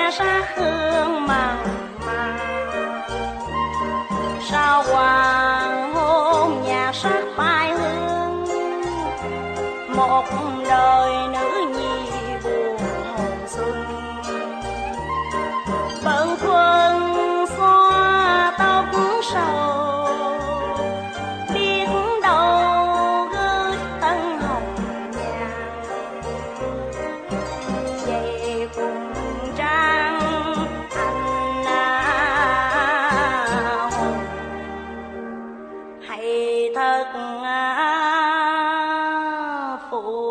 khoe sắc hương màu màu. Sao hoàng hôn nhạc sắc phai hương, một đời nữ nhi buồn hồng xuân. Bận khuâng xoa tóc sầu, biết đâu gửi tân hồng nhàn. Vậy cùng trang anh hùng hay thật phụ.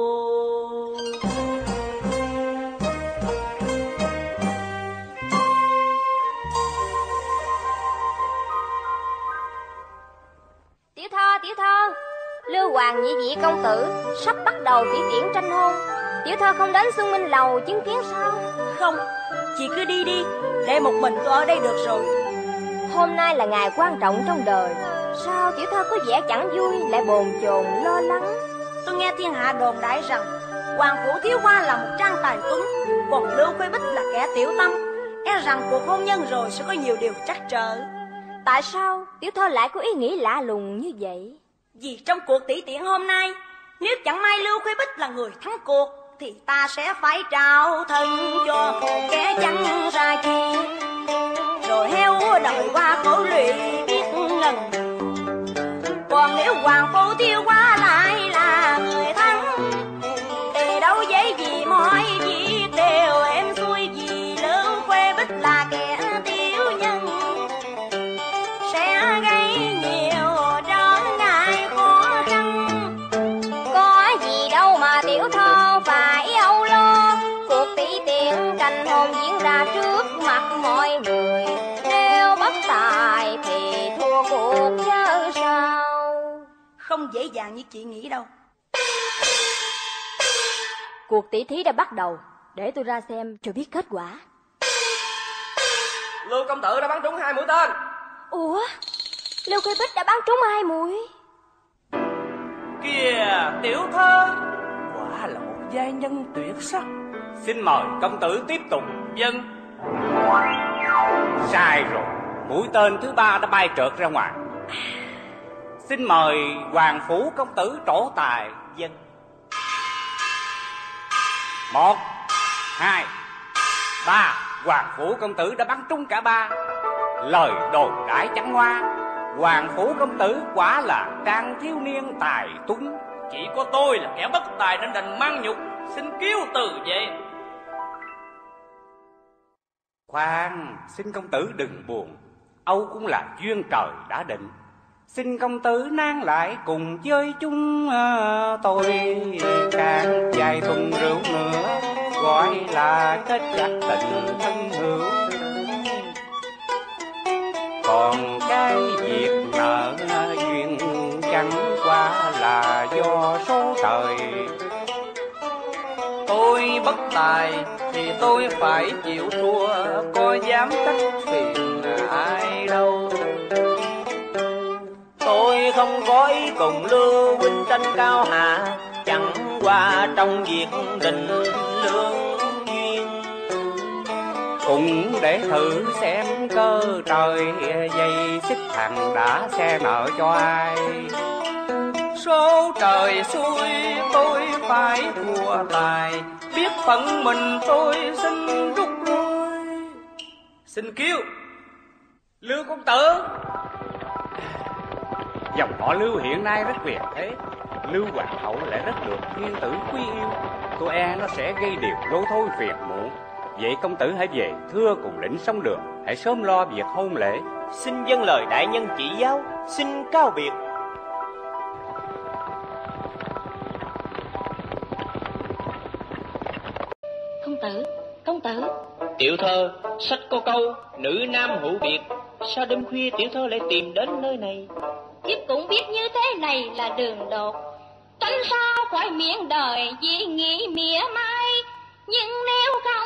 Tiểu thơ, Lưu Hoàng nhị vị công tử sắp bắt đầu thi tiễn tranh hôn. Tiểu thơ không đến Xuân Minh Lầu chứng kiến sao? Không, chị cứ đi đi, để một mình tôi ở đây được rồi. Hôm nay là ngày quan trọng trong đời, sao tiểu thơ có vẻ chẳng vui, lại bồn chồn lo lắng? Tôi nghe thiên hạ đồn đại rằng Hoàng phủ thiếu hoa là một trang tài tuấn, còn Lưu Khuê Bích là kẻ tiểu tâm. E rằng cuộc hôn nhân rồi sẽ có nhiều điều trắc trở. Tại sao tiểu thơ lại có ý nghĩ lạ lùng như vậy? Vì trong cuộc tỷ tiễn hôm nay, nếu chẳng may Lưu Khuê Bích là người thắng cuộc, thì ta sẽ phải trao thân cho kẻ chẳng ra chi. Rồi heo đời qua khổ lụy biết lần. Còn nếu hoàng phu thiếu hoa lại là người thắng, thì đâu dễ gì mọi việc đều em xuôi. Vì Lưu Khuê Bích là kẻ tiểu nhân, sẽ gây nhiều trở ngại khó khăn. Có gì đâu mà tiểu thơ phải âu lo, cuộc tỷ tiễn tranh hôn diễn ra trước mặt mọi người. Nếu bất tài thì thua cuộc chứ sao? Không dễ dàng như chị nghĩ đâu. Cuộc tỷ thí đã bắt đầu, để tôi ra xem cho biết kết quả. Lưu công tử đã bắn trúng 2 mũi tên. Ủa, Lưu Khuê Bích đã bắn trúng 2 mũi. Kìa tiểu thơ, quả là một giai nhân tuyệt sắc. Xin mời công tử tiếp tục. Dân. Sai rồi, mũi tên thứ 3 đã bay trượt ra ngoài. Xin mời hoàng phủ công tử trổ tài. Dân. 1, 2, 3. Hoàng phủ công tử đã bắn trúng cả 3. Lời đồn đại chẳng hoa, hoàng phủ công tử quả là trang thiếu niên tài tuấn. Chỉ có tôi là kẻ bất tài nên đành mang nhục, xin kiêu từ vậy. Khoan, xin công tử đừng buồn, âu cũng là duyên trời đã định. Xin công tử nan lại cùng chơi chung tôi, càng vài tuần rượu nữa gọi là kết chặt tình thân hữu. Còn cái việc nợ duyên chẳng qua là do số trời. Tôi bất tài thì tôi phải chịu thua, có dám trách phiền ai đâu. Tôi không có ý cùng Lưu huynh tranh cao hạ, chẳng qua trong việc định lương duyên. Cũng để thử xem cơ trời dây xích thằng đã xe nợ cho ai. Số trời xui tôi phải thua tài, biết phận mình tôi xin rút lui. Xin kêu Lưu công tử. Dòng họ Lưu hiện nay rất quyền thế, Lưu hoàng hậu lại rất được thiên tử quý yêu. Tôi e nó sẽ gây điều lôi thôi phiền muộn. Vậy công tử hãy về thưa cùng lĩnh sông Đường, hãy sớm lo việc hôn lễ. Xin vâng lời đại nhân chỉ giáo, xin cáo biệt. Công tử. Tiểu thơ, sách có câu nữ nam hữu biệt, sao đêm khuya tiểu thơ lại tìm đến nơi này? Thiếp cũng biết như thế này là đường đột, tránh sao khỏi miệng đời vì nghĩ mỉa mai. Nhưng nếu không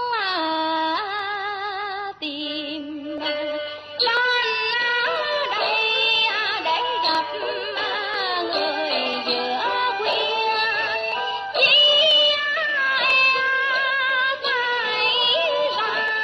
tìm lên đây để gặp người giữa khuya, chỉ ai phải ra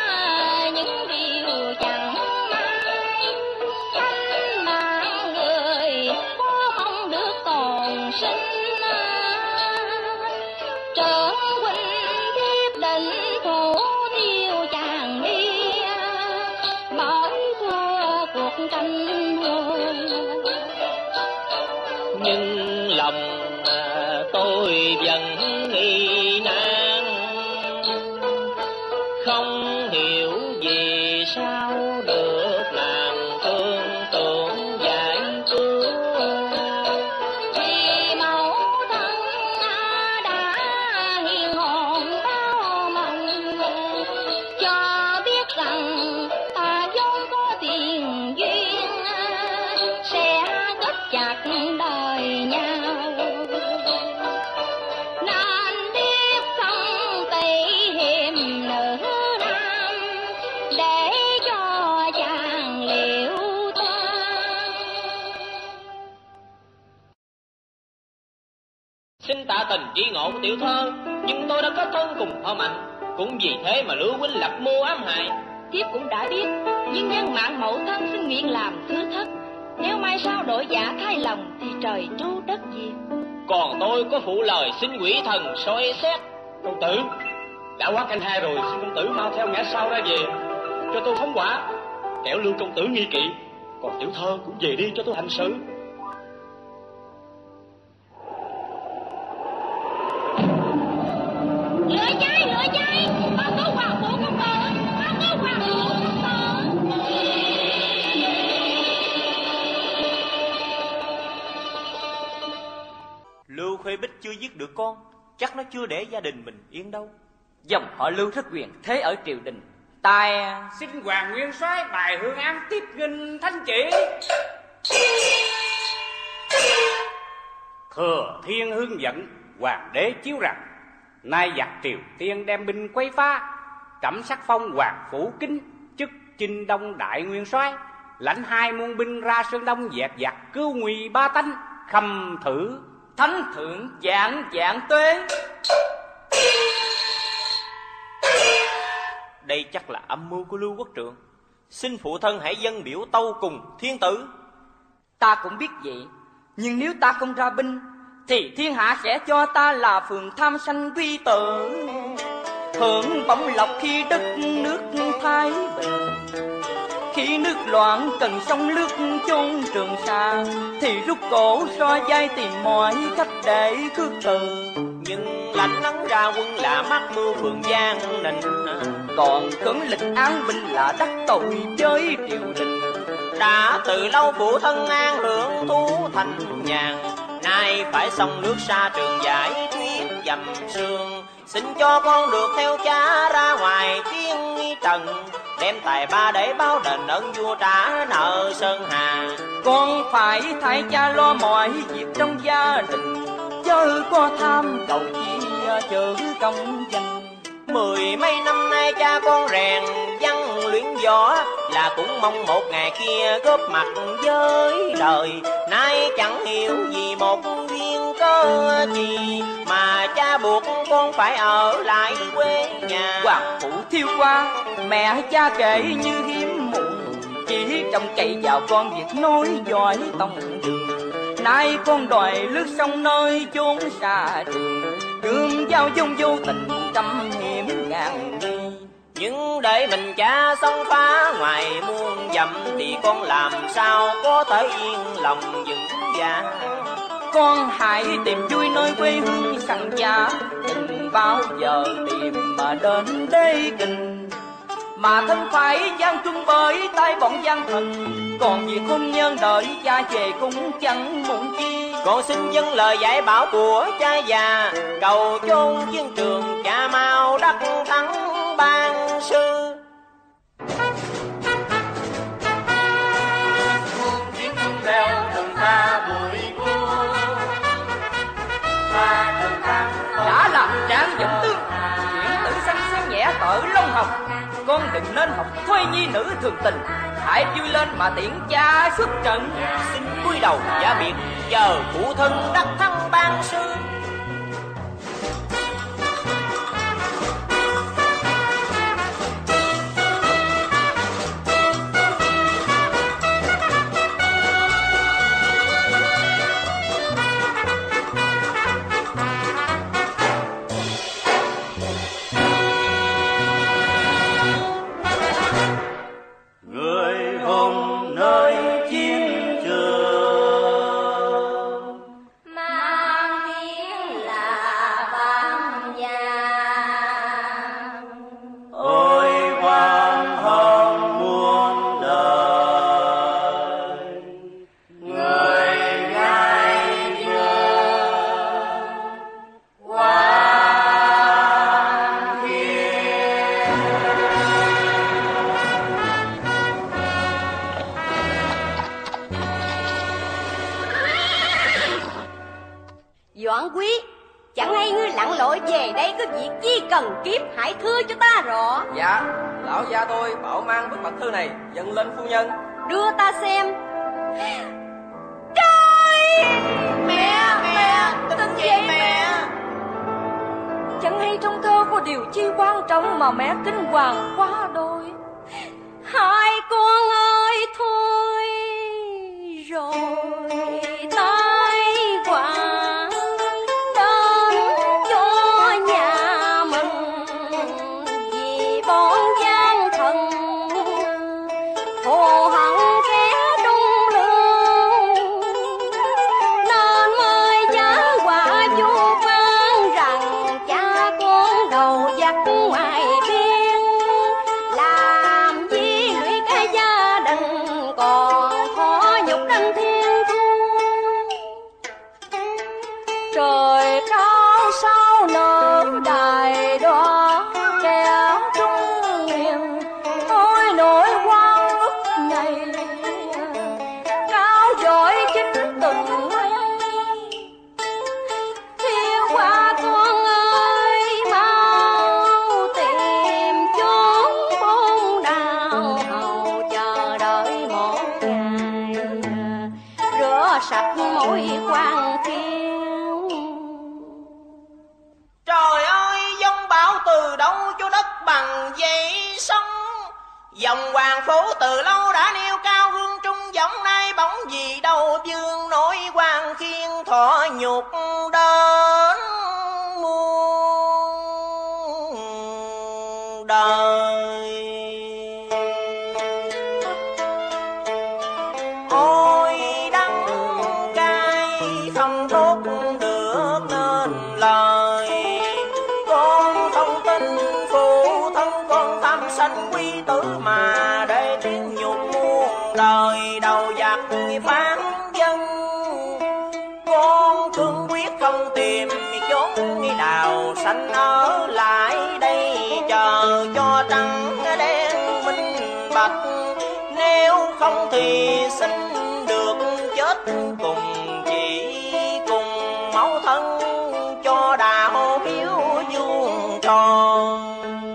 không hiểu vì sao được nàng thương tưởng giải cứu. Vì mẫu thân đã hiền hồn bao mộng, cho biết rằng ta vốn có tiền duyên sẽ kết chặt đời nhau. Nên biết không tị hiềm nữ nam để cho chàng liệu toan. Xin tạ tình tri ngộ của tiểu thơ, nhưng tôi đã có thân cùng họ Mạnh, cũng vì thế mà Lưu huynh lập mưu ám hại. Thiếp cũng đã biết, nhưng nhân mạng mẫu thân xin nguyện làm thứ thất. Nếu mai sau đổi giả thay lòng thì trời tru đất diệt. Còn tôi có phụ lời xin quỷ thần soi xét. Công tử, đã quá canh 2 rồi, xin công tử mau theo ngã sau ra về, cho tôi phóng hỏa, kẻo Lưu công tử nghi kỵ. Còn tiểu thơ cũng về đi cho tôi hành sự. Lửa cháy, bao cứu hoàng phủ công tử, bao cứu hoàng phủ công tử. Lưu Khuê Bích chưa giết được con, chắc nó chưa để gia đình mình yên đâu. Dòng họ Lưu thất quyền thế ở triều đình, tài Xin Hoàng Nguyên Soái bài hương án tiếp nghinh thánh chỉ. Thừa Thiên hướng dẫn hoàng đế chiếu rằng, nay giặc Triều Tiên đem binh quấy phá, trẫm sắc phong hoàng phủ kính chức Chinh Đông đại nguyên soái, lãnh 2 muôn binh ra Sơn Đông dẹp giặc, cứu nguy ba tánh, khâm thử thánh thượng dạng dạng tuế. Đây chắc là âm mưu của Lưu Quốc Trượng. Xin phụ thân hãy dâng biểu tâu cùng thiên tử. Ta cũng biết vậy, nhưng nếu ta không ra binh thì thiên hạ sẽ cho ta là phường tham sanh quy tử, hưởng bổng lộc khi đất nước thái bình. Khi nước loạn cần sông nước chôn Trường Sa, thì rút cổ so vai tìm mọi cách để khước từ. Nhưng lãnh nắng ra quân là mắc mưu phường Giang Nịnh, còn cấn lịch án binh là đắc tội với triều đình. đã từ lâu phụ thân an hưởng thú thành nhàn, nay phải sông nước xa Trường giải thuyết dầm sương. Xin cho con được theo cha ra ngoài thiên trần, đem tài ba để báo đền ơn vua trả nợ Sơn Hà. Con phải thay cha lo mọi việc trong gia đình, chớ có tham cầu chi chữ công danh. 10 mấy năm nay cha con rèn văn luyện võ, là cũng mong một ngày kia góp mặt với đời. Nay chẳng hiểu vì một duyên cơ gì mà cha buộc con phải ở lại quê nhà. Hoàng phủ thiêu qua, mẹ cha kể như hiếm muộn, chỉ trông cậy vào con việc nối dõi tông đường. Nay con đòi lướt sông nơi chốn xa trường, đường giao dung vô tình trăm hiểm ngàn nguy. Nhưng để mình cha xông phá ngoài muôn dặm, thì con làm sao có thể yên lòng vững dạ. Con hãy tìm vui nơi quê hương sẵn cha, đừng bao giờ tìm mà đến đế kinh, mà thân phải gian trung bởi tay bọn gian thần. Còn việc hôn nhân đợi cha về cũng chẳng muộn chi. Con xin dâng lời dạy bảo của cha già, cầu chôn chiến trường cha mau đắc thắng ban sư. Đã làm trạng dẫn tương, chuyện tử sanh xem nhẹ tội Long Hồng. Con đừng nên học thuê nhi nữ thường tình, hãy vui lên mà tiễn cha xuất trận. Xin cúi đầu giả biệt, chờ phụ thân đắc thắng ban sư. mang tiếng quý, chẳng hay ngươi lặn lội về đây có việc chi cần kiếp, hãy thưa cho ta rõ. Dạ, lão gia tôi bảo mang bức mật thư này dâng lên phu nhân. Đưa ta xem. Trời! Mẹ, tin gì mẹ? Chẳng hay trong thơ có điều chi quan trọng mà mẹ kinh hoàng quá đôi. Hai con ơi thôi rồi tai họa đến cho nhà mình, vì bọn gian thần thù hận kẻ trung lương, nên mới giá quả vô vang rằng cha con đầu giặc ngoài biên, làm gì lụy cả gia đình còn khó nhục đăng thiên thu. Trời cao sao nở đài đó kẻ trung nguyên, ôi nỗi oan ức này cao dội chính từng ấy. Thiên Hoa con ơi mau tìm chốn bôn đào, hầu chờ đợi một ngày rửa sạch mỗi quan thiên. Trời ơi, giông bão từ đâu cho đất bằng dậy sóng. Dòng hoàng phố từ lâu đã nêu cao gương trung giống, nay bóng gì đâu vương nổi quan khiên thọ nhục đến muôn đời. Ôi đắng cay không thốt được nên lời, con không tin phụ thân con tham sanh quý tử mà để tiếng nhục muôn đời đầu giặc phán dân. Con cương quyết không tìm chốn đào xanh, ở lại đây chờ cho trắng đen minh bạch, nếu không thì xin được chết cùng chỉ cùng máu thân cho đạo hiếu vuông tròn.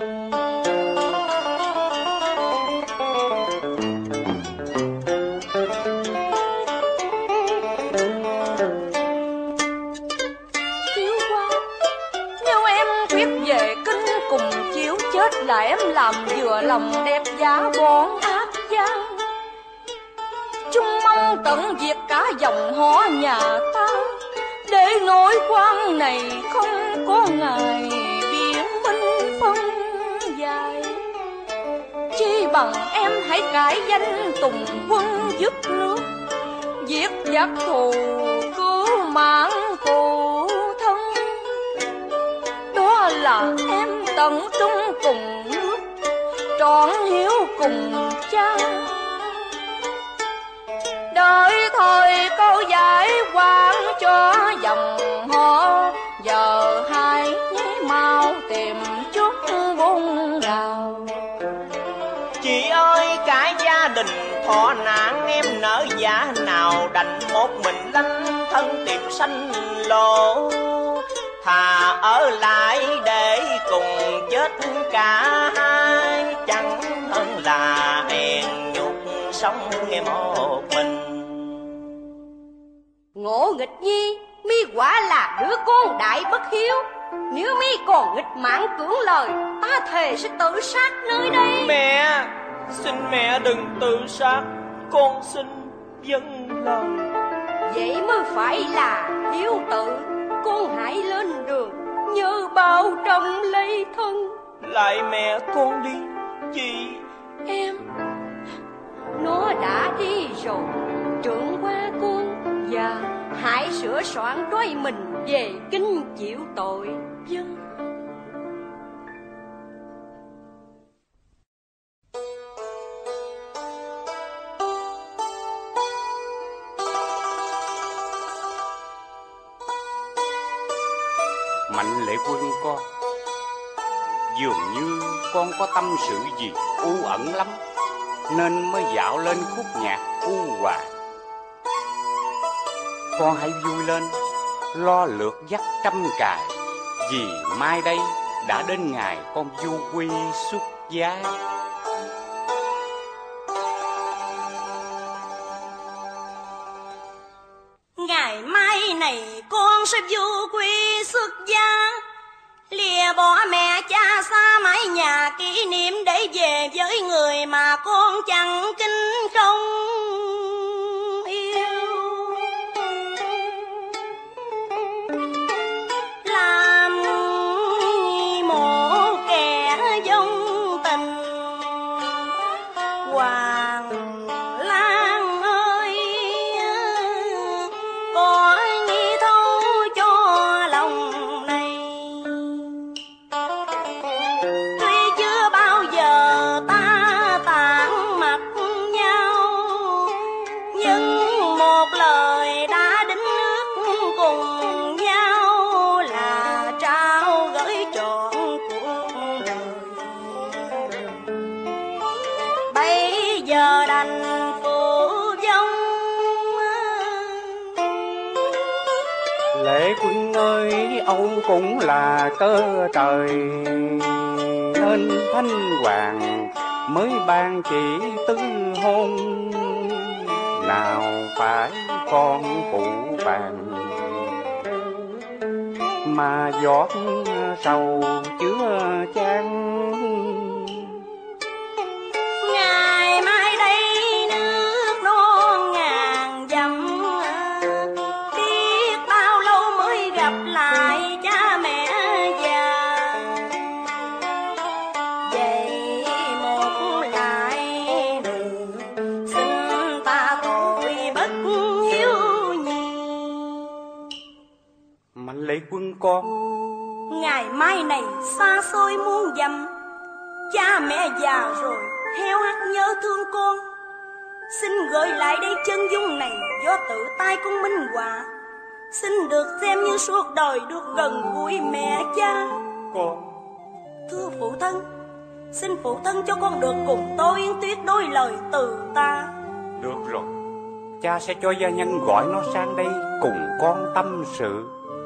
Chiếu qua, nếu em quyết về kinh cùng chiếu chết là em làm vừa lòng đẹp giá bọn ác gian. Chung mong tận diệt cả dòng họ nhà ta, để nỗi quan này không có ngày biển minh phân dài. Chi bằng em hãy cải danh tùng quân giúp nước, giết giặc thù cứu mạng phụ thân. Đó là em tận trung cùng nước, trọn hiếu cùng cha. Đợi thời câu giải quan cho dòng họ, giờ hai nhé mau tìm chút buôn đào. Chị ơi cả gia đình thọ nạn, em nỡ giả nào đành một mình lanh thân tìm sanh lộ. Thà ở lại để cùng chết cả hai, chẳng hơn là hèn nhục sống nghe một mình. Ngộ nghịch nhi, mi quả là đứa con đại bất hiếu. Nếu mi còn nghịch mạng cưỡng lời, ta thề sẽ tự sát nơi đây. Mẹ, xin mẹ đừng tự sát, con xin vâng lời. Vậy mới phải là hiếu tử. Con hãy lên đường, nhớ bao trọng lấy thân. Lại mẹ con đi, chị. Em, nó đã đi rồi, trưởng qua con. Và hãy sửa soạn đôi mình về kinh chịu tội. Vâng. Mạnh Lệ Quân con, dường như con có tâm sự gì u ẩn lắm, nên mới dạo lên khúc nhạc u hòa. Con hãy vui lên, lo lượt dắt trăm cài, vì mai đây đã đến ngày con du quy xuất gia. Ngày mai này con sẽ du quy xuất gia, lìa bỏ mẹ cha xa mái nhà kỷ niệm để về với người mà con chẳng kính không yêu. Làm một kẻ vong tình Hoàng Lan ơi, có nghĩ thấu cho lòng này. Tuy chưa bao giờ ta tản mặt nhau, nhưng một lời đã đính ước cùng nhau là trao gửi trọn cuộc đời. Bây giờ đành phụ vong. Lệ Quân ơi, Âu cũng là cơ trời, nên Thanh Hoàng mới ban chỉ tứ hôn. Nào phải con phụ bàn, mà giọt sầu chứa chan. Ngày mai đây nước non ngàn dặm, biết bao lâu mới gặp lại cha mẹ già. Vậy một lại đường xin ta tội bất hiếu nhi. Mạnh Lệ Quân con, Ngày mai này xa xôi muôn dặm, cha mẹ già rồi heo hắt nhớ thương con. Xin gửi lại đây chân dung này do tự tay con minh họa, xin được xem như suốt đời được gần gũi mẹ cha. con Thưa phụ thân, xin phụ thân cho con được cùng Tô Yến Tuyết đôi lời từ ta. được rồi, cha sẽ cho gia nhân gọi nó sang đây cùng con tâm sự.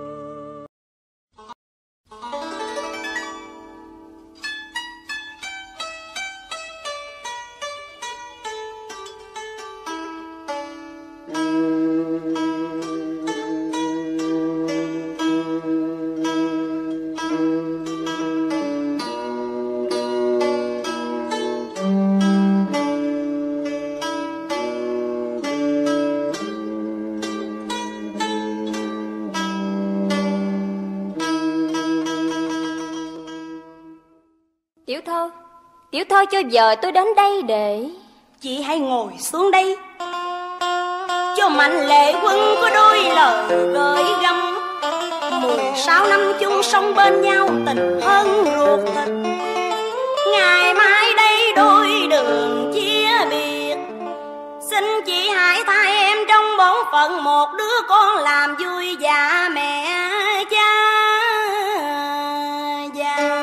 Tiểu thơ cho giờ tôi đến đây để... Chị hãy ngồi xuống đây, cho Mạnh Lệ Quân có đôi lời gửi gắm. 16 năm chung sống bên nhau tình hơn ruột thịt, ngày mai đây đôi đường chia biệt. Xin chị hãy thay em trong bổn phận một đứa con làm vui dạ mẹ cha già.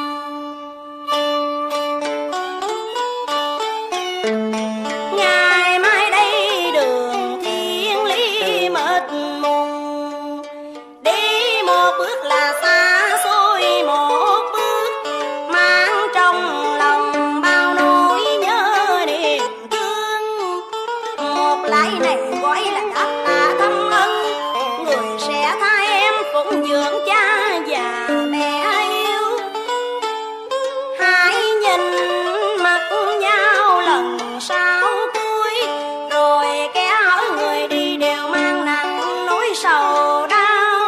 Ngày mai đây đường thiên lý mệt mùng, đi một bước là xa xôi một bước, mang trong lòng bao nỗi nhớ niềm thương. Một lạy này gọi là đáp tạ thâm ân, người sẽ thay em phụng dưỡng cha già mẹ yêu. Hãy nhìn mặt nhau lần sau cuối, rồi kẻ ở người đi đều mang nặng nỗi sầu đau.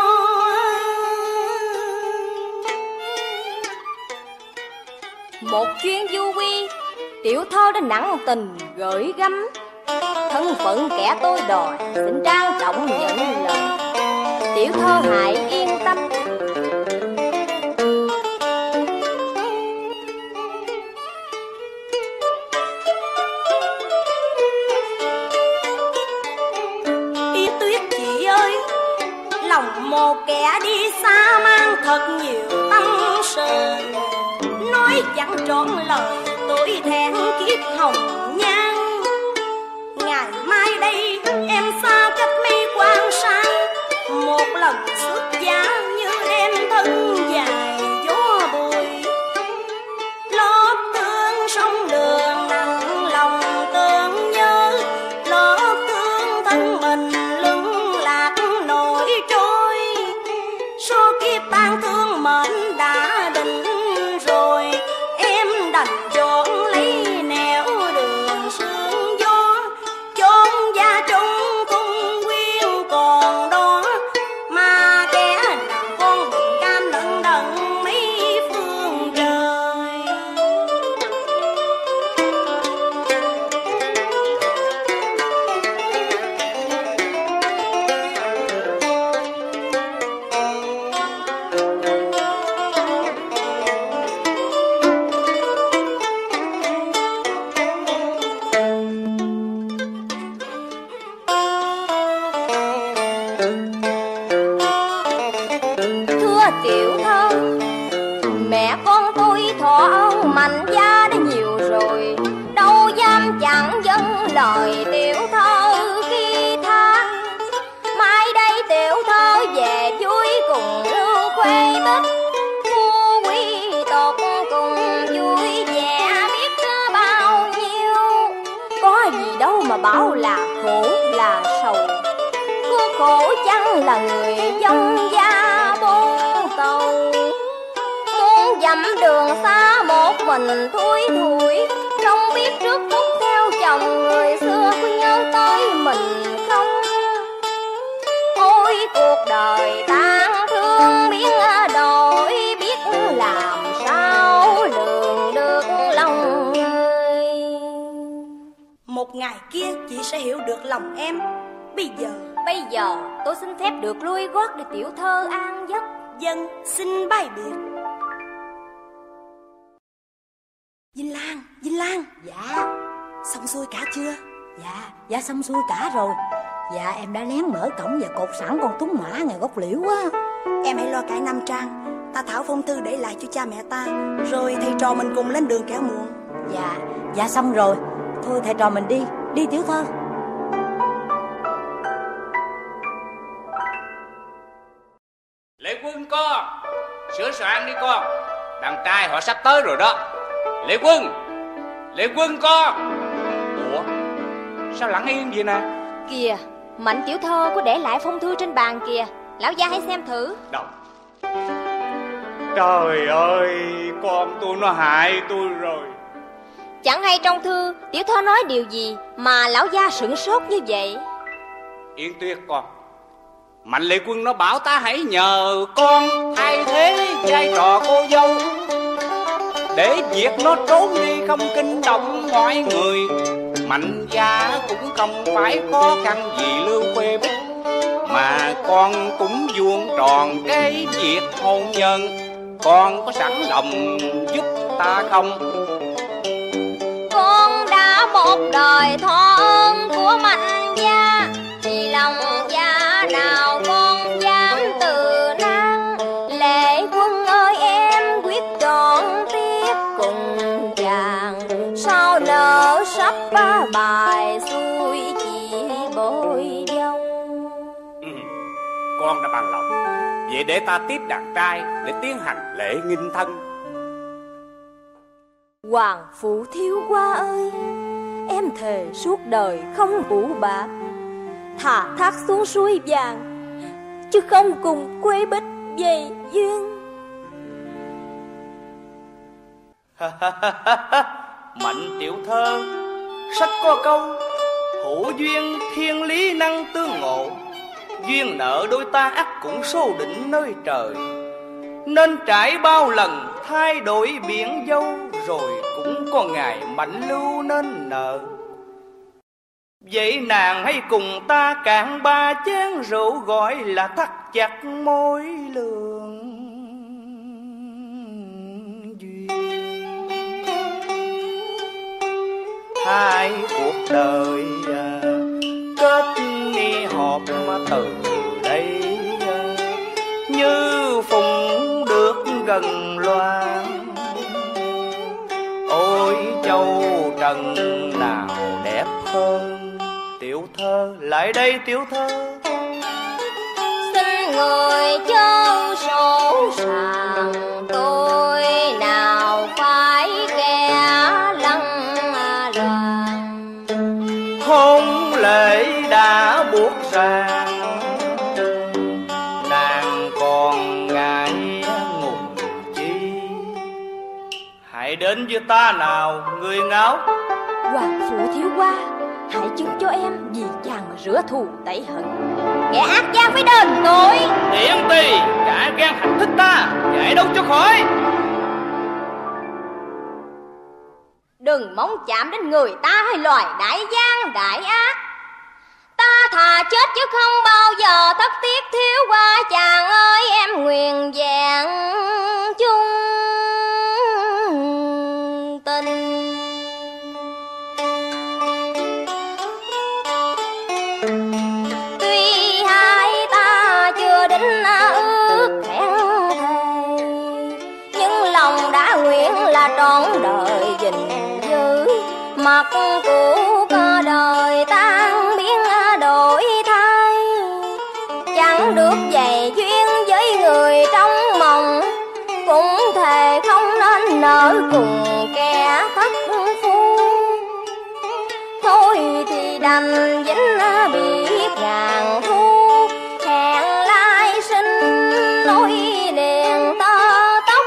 Một chuyến du quy, tiểu thơ đã nặng tình gửi gắm. Thân phận kẻ tôi đòi xin trang trọng nhận lời, tiểu thơ hãy yên tâm. Yến Tuyết chị ơi, lòng một kẻ đi xa mang thật nhiều tâm sự, nói chẳng trọn lời tuổi thẹn kiếp hồng nhan. Ngày mai đây em xa cách mây quang sáng, một lần bảo là khổ là sầu. Cưa khổ chăng là người dông gia bốn tàu. Muốn dặm đường xa một mình thui thủi, không biết trước phút theo chồng người xưa có nhớ tới mình không. Ôi cuộc đời tan thương biến đổi, biết làm sao lường được lòng người. Một ngày kia chị sẽ hiểu được lòng em. Bây giờ tôi xin phép được lui gót để tiểu thơ an giấc. dân xin bày biệt. Vinh Lan. Dạ. Xong xuôi cả chưa? Dạ xong xuôi cả rồi. Dạ em đã lén mở cổng và cột sẵn con tuấn mã ngày gốc liễu á. Em hãy lo cải 5 trang. Ta thảo phong thư để lại cho cha mẹ ta, rồi thầy trò mình cùng lên đường kẻo muộn. Dạ xong rồi. Thôi thầy trò mình đi tiểu thơ. Lệ Quân con, sửa soạn đi con. Đàn trai họ sắp tới rồi đó. Lệ Quân con. Ủa, sao lặng yên vậy nè? Kìa, Mạnh tiểu thơ có để lại phong thư trên bàn kìa. Lão gia hãy xem thử. Đâu? Trời ơi, con tôi nó hại tôi rồi. Chẳng hay trong thư tiểu thơ nói điều gì mà lão gia sửng sốt như vậy. Yên Tuyết con, Mạnh Lệ Quân nó bảo ta hãy nhờ con thay thế vai trò cô dâu, để việc nó trốn đi không kinh động mọi người. Mạnh gia cũng không phải khó khăn gì Lưu Khuê Bích, mà con cũng vuông tròn cái việc hôn nhân. Con có sẵn lòng giúp ta không? Con đã một đời thọ ơn của Mạnh gia, vì lòng gia nào con dám từ nan. Lệ Quân ơi em quyết trọn tiếp cùng chàng, sao nỡ sắp bài xuôi chỉ bội dâu. Con đã bằng lòng. Vậy để ta tiếp đàn trai để tiến hành lễ nghinh thân. Hoàng phụ thiếu qua ơi, em thề suốt đời không ủ bạc, thà thác xuống suối vàng chứ không cùng Khuê Bích dây duyên. Mạnh tiểu thơ, sách có câu hữu duyên thiên lý năng tương ngộ, duyên nợ đôi ta ắt cũng số định nơi trời. Nên trải bao lần thay đổi biển dâu, rồi cũng có ngày Mạnh lưu nên nợ. Vậy nàng hãy cùng ta cạn 3 chén rượu, gọi là thắt chặt mối lương duyên. Hai cuộc đời kết ni họp mà từ đây, như phùng được gần loan. Ôi châu trần nào đẹp hơn. Tiểu thơ lại đây tiểu thơ. Xin người chớ sổ sàng, tôi nào phải kẻ lăng loàn. Hôn lễ đã buộc ràng, nàng còn ngại ngùng chi. Hãy đến với ta nào người ngáo. Hoàng phụ thiếu qua, hãy chứng cho em vì chàng mà rửa thù tẩy hận. Kẻ ác gian phải đền tội. Tiện tì cả gan hành thích ta, chạy đâu cho khỏi. Đừng mong chạm đến người ta hay loài đại gian đại ác. Ta thà chết chứ không bao giờ thất tiếc thiếu qua. Chàng ơi em nguyện vẹn chung tình. Tuy hai ta chưa đính ước hẹn thề, nhưng lòng đã nguyện là trọn đời gìn giữ. Mặt của cả đời tan biến đổi thay, chẳng được dày duyên với người trong mộng. Cũng thề không nên nỡ cùng kẻ thất phu. Thôi thì đành dính biết ngàn thu, hẹn lai sinh nối liền tơ tóc.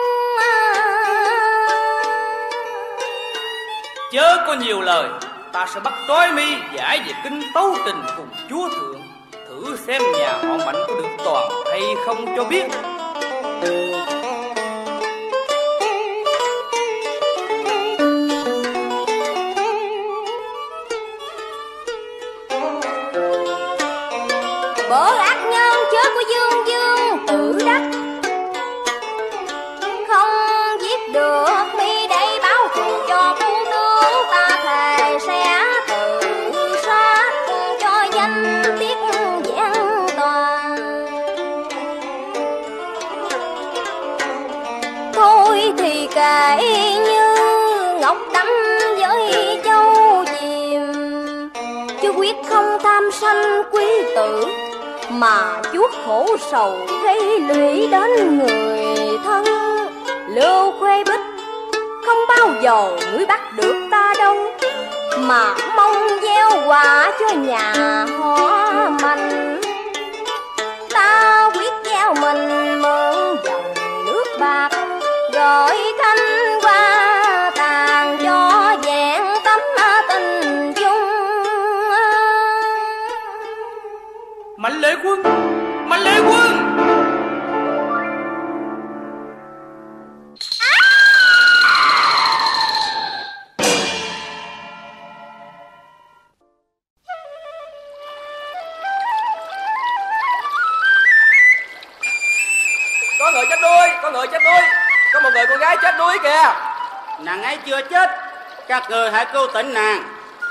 Chớ có nhiều lời, ta sẽ bắt trói mi giải về kinh tấu tình cùng chúa thượng, thử xem nhà họ Mạnh có được toàn hay không cho biết. Bỡ ác nhân chớ có dương dương tự đắc, không giết được mi đây báo thù cho phu tướng. Ta thề sẽ tự sát cho danh tiết vẹn toàn. Thôi thì kể như ngọc đắm với châu chìm, chứ quyết không tham sanh quý tử, mà chuốc khổ sầu gây lụy đến người thân. Lưu Khuê Bích không bao giờ ngươi bắt được ta đâu, mà mong gieo quả cho nhà họ Mạnh. Ta quyết gieo mình mượn dòng nước bạc, gửi thanh qua tàn cho vẹn tấm tình chung. Mạnh Lệ Quân, Mạnh Lệ Quân! Có người chết đuối, có người chết đuối, có một người con gái chết đuối kìa. Nàng ấy chưa chết, các người hãy cứu tỉnh nàng.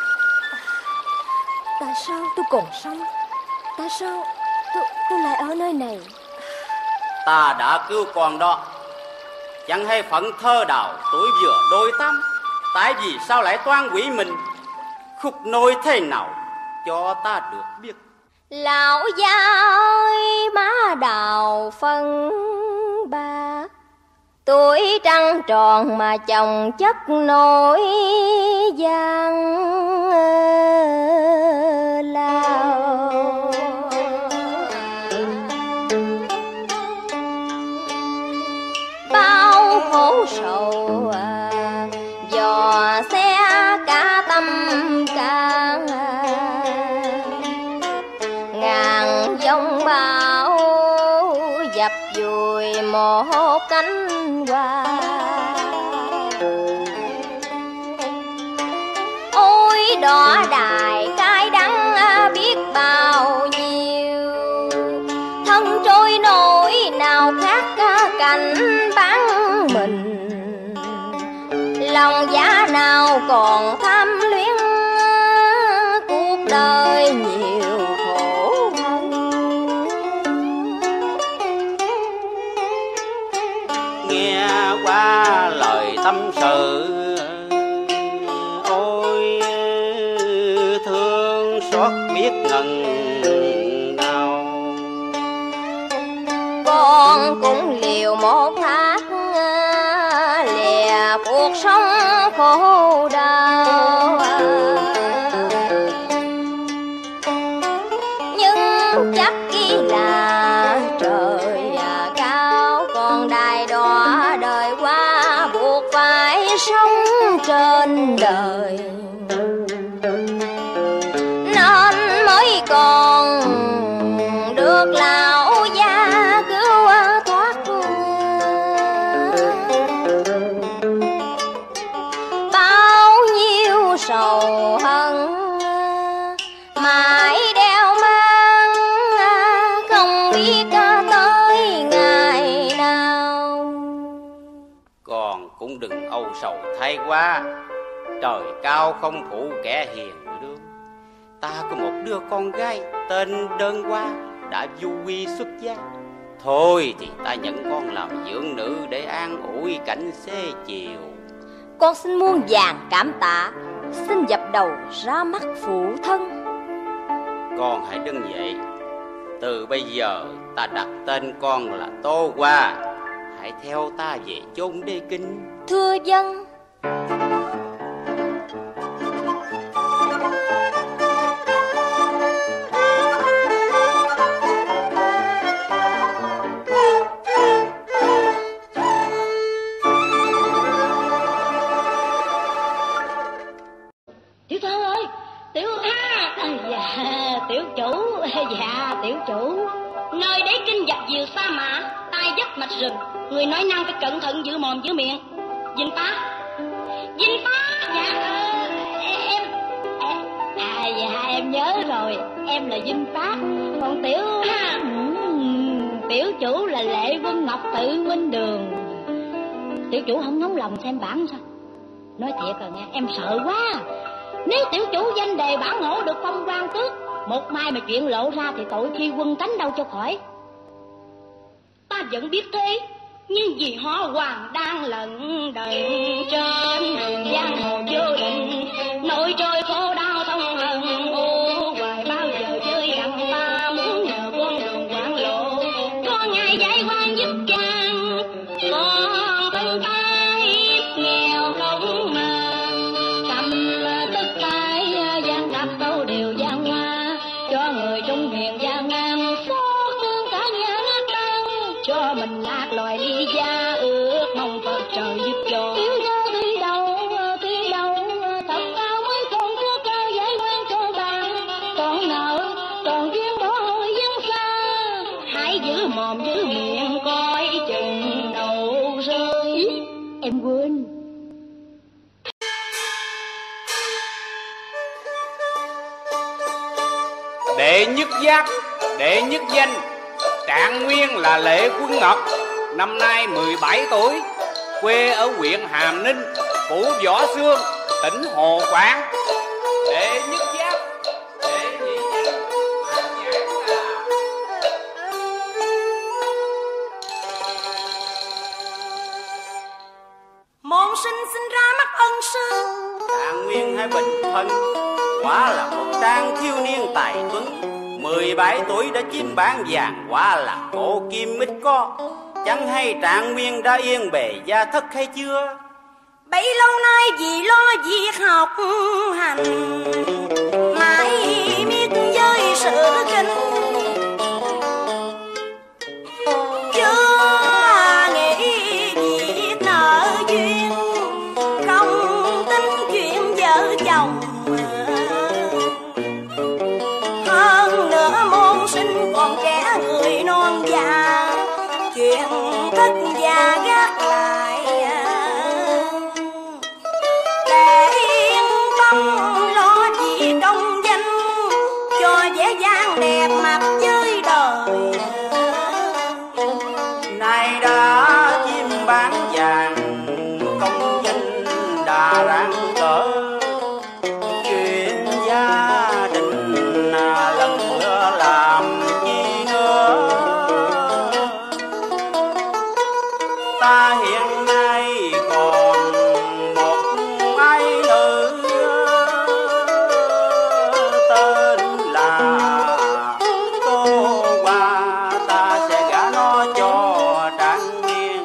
Tại sao tôi còn sống? Tại sao tôi lại ở nơi này? Ta đã cứu con đó, chẳng hay phận thơ đào tuổi vừa đôi tám, tại vì sao lại toan quỷ mình? Khúc nôi thế nào cho ta được biết. Lão gia ơi, má đào phân ba, tuổi trăng tròn mà chồng chất nỗi gian lao. Bao khổ sầu dò xe cả tâm can, ngàn giông bão dập vùi một cánh hoa. Ôi đỏ đài cay đắng biết bao nhiêu, thân trôi nổi nào khác cảnh bán mình. Lòng giá nào còn tham luyến cuộc đời nhiều khổ hơn. Nghe qua lời tâm sự, ôi thương xót biết ngần nào. Con cũng liều một thác lìa cuộc sống khổ đau, nhưng chắc chỉ là trời cao, còn đài đỏ đời qua buộc phải sống trên đời, nên mới còn được lão gia cứu thoát. Bao nhiêu sầu hận mãi đeo mang, không biết tới ngày nào. Còn cũng đừng âu sầu thay quá, trời cao không phụ kẻ hiền lương. Ta có một đứa con gái tên Đơn Hoa đã du quy xuất gia. Thôi thì ta nhận con làm dưỡng nữ để an ủi cảnh xế chiều. Con xin muôn vàn cảm tạ, xin dập đầu ra mắt phụ thân. Con hãy đứng dậy. Từ bây giờ ta đặt tên con là Tô Hoa. Hãy theo ta về chốn Đế Kinh. Thưa dân. Tiểu Thơ ơi, tiểu tiểu chủ, dạ tiểu chủ. Nơi đấy kinh dập diều sa mã, tai dấp mạch rừng, người nói năng phải cẩn thận giữ mồm giữ miệng. Vinh Phá, dạ em nhớ rồi, em là Vinh Phá. Còn tiểu chủ là Lệ Quân Ngọc Tự Minh Đường. Tiểu chủ không nóng lòng xem bản sao? Nói thiệt rồi nghe, em sợ quá. Nếu tiểu chủ danh đề bản ngộ được phong quan tước, một mai mà chuyện lộ ra thì tội khi quân tánh đâu cho khỏi. Ta vẫn biết thế, nhưng vì họ hoàng đang lận đận trên đường giang hồ vô định, nỗi trôi khổ đau thông hận ô hoài bao giờ chơi đặng ta muốn nhờ con đường quảng lộ, có ngày giải quan giúp chàng, còn thân ta hiếp nghèo không mà cầm tất tay gian đạp câu điều gian hoa, cho người trong hiền gian ngang xót thương cả nhà nát tan, cho mình lạc loài đi gia ước mong Phật trời giúp cho. Tiểu Thơ đi đâu thật cao mới còn có cao giải quan cho bạn, còn nợ còn duyên bỏ hồi dân xa, hãy giữ mồm giữ miệng coi chừng đầu rơi. Em quên. Đệ nhất giác, đệ nhất danh, Trạng Nguyên là Lệ Quân Ngọc, năm nay 17 tuổi, quê ở huyện Hàm Ninh, phủ Võ Xương, tỉnh Hồ Quảng. Đệ nhất giác, đệ nhị danh, Môn sinh sinh ra mắt ân sư. Trạng Nguyên hay bình thân, quả là một trang thiếu niên tài tuấn. 17 tuổi đã chiếm bán vàng, quả là cổ kim ít có. Chẳng hay Trạng Nguyên đã yên bề gia thất hay chưa? Bấy lâu nay vì lo việc học hành, mãi miết với sự kinh, chưa nghĩ việc nợ duyên, không tính chuyện vợ chồng. Hơn nữa môn sinh còn trẻ người non già, chuyện thất gia gác lại để yên tâm lo vì công danh, cho dễ dàng đẹp mặt với đời. Nay đã chiếm bán vàng, công danh đã rạng rỡ, chuyện gia đình lần nữa làm chi nữa. Ta hiện nay còn một ái nữ, tên là Tô Hoa, ta sẽ gả nó cho Trạng Nguyên.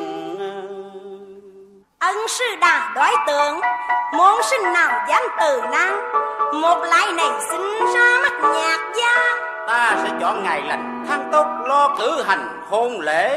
Ân sư đà đối tượng, môn sinh nào dám từ nan, một lại này sinh ra mắt nhạc gia. Ta sẽ chọn ngày lành tháng tốt lo cử hành hôn lễ.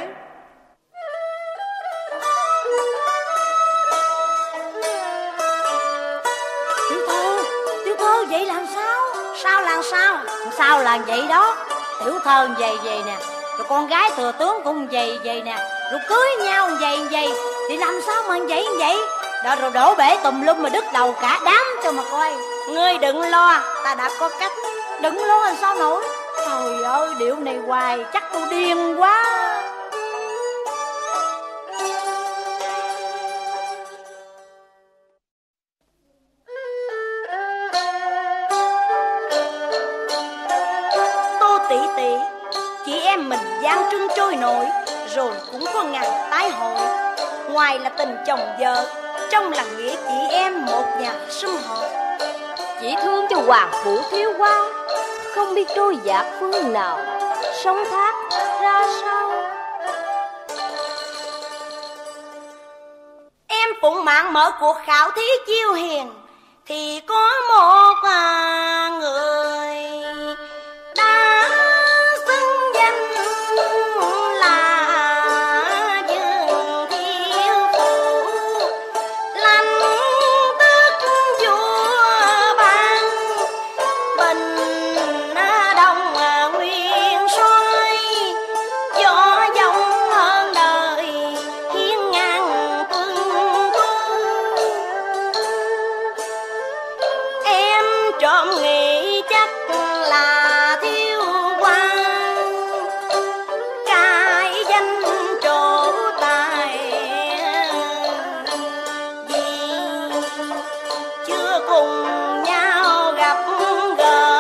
Tiểu Thơ vậy làm sao? Sao làm sao? Sao làm vậy đó? Tiểu Thơ vậy nè, rồi con gái thừa tướng cũng vậy nè, rồi cưới nhau vậy thì làm sao mà vậy? Đó rồi đổ bể tùm lum mà đứt đầu cả đám cho mà coi. Ngươi đừng lo, ta đã có cách. Đừng lo làm sao nổi. Trời ơi, điệu này hoài chắc tôi điên quá. Tô tỷ tỷ, chị em mình gian trưng trôi nổi, rồi cũng có ngày tái hội. Ngoài là tình chồng vợ, trong là nghĩa chị em một nhà sum họp. Chỉ thương cho hoàng phủ thiếu hoa, không biết trôi dạt phương nào, sống thác ra sao. Em phụng mạng mở cuộc khảo thí chiêu hiền, thì có một người đã xưng danh là Dương Thiếu Phụ, lãnh tước vua ba cùng nhau gặp gỡ,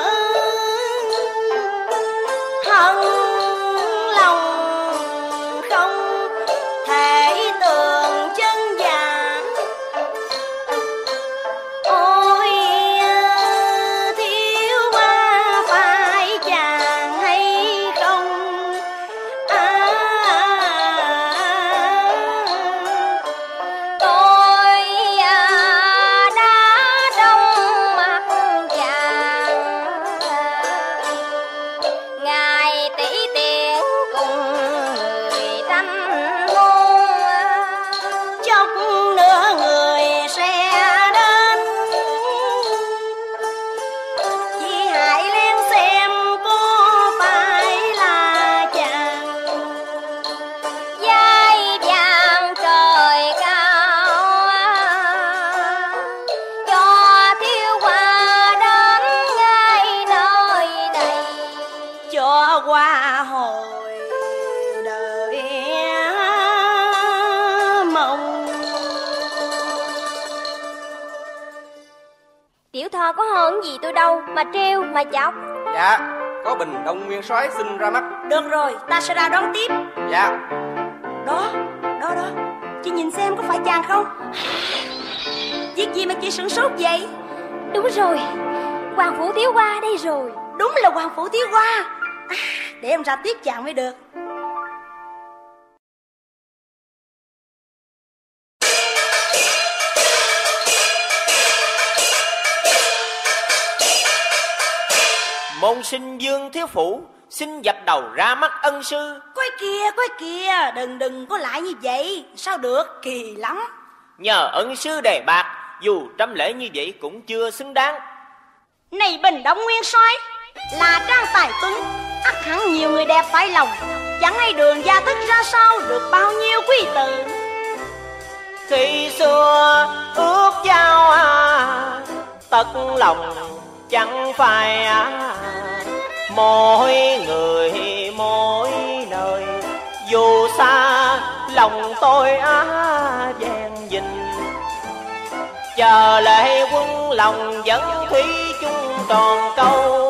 hận lòng không thể tường chân giả. Ôi thiếu qua phải chàng hay không? Tôi đã trong mặt chàng, ngài tỷ tiện cùng người tranh hôn. Chốc nữa người sẽ đến, chị hãy lên xem có phải là chàng. Vai vàng trời cao, cho thiếu hoa đến ngay nơi đây. Cho qua hồi đời mong. Tiểu thơ có hơn gì tôi đâu mà trêu mà chọc. Dạ, có Bình Đông Nguyên Soái xin ra mắt. Được rồi, ta sẽ ra đón tiếp. Dạ. Đó, đó, đó, chị nhìn xem có phải chàng không? Việc gì mà chị sửng sốt vậy? Đúng rồi, Hoàng Phủ Thiếu Hoa đây rồi. Đúng là Hoàng Phủ Thiếu Hoa. Để em ra tiếp chàng mới được. Môn sinh Dương thiếu phủ xin dập đầu ra mắt ân sư. Coi kìa, đừng có lại như vậy. Sao được, kỳ lắm. Nhờ ân sư đề bạc, dù trăm lễ như vậy cũng chưa xứng đáng. Này Bình Đông Nguyên Soái, là trang tài tuấn, ắt hẳn nhiều người đẹp phải lòng. Chẳng hay đường gia thức ra sao được bao nhiêu quý tử. Khi xưa ước giao tất lòng chẳng phải mỗi người mỗi nơi. Dù xa lòng tôi vẹn vinh, chờ lệ quân lòng vẫn thủy chung tròn câu.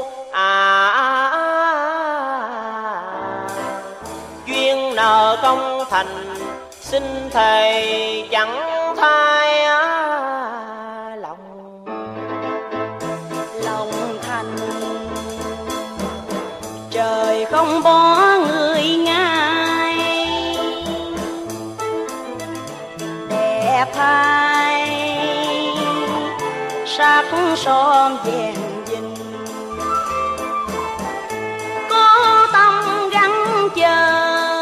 Duyên nợ công thành, xin thề chẳng thay Lòng thành trời không bỏ người ngay, đẹp hai sắc son vẹn vinh. Có tâm gắn chờ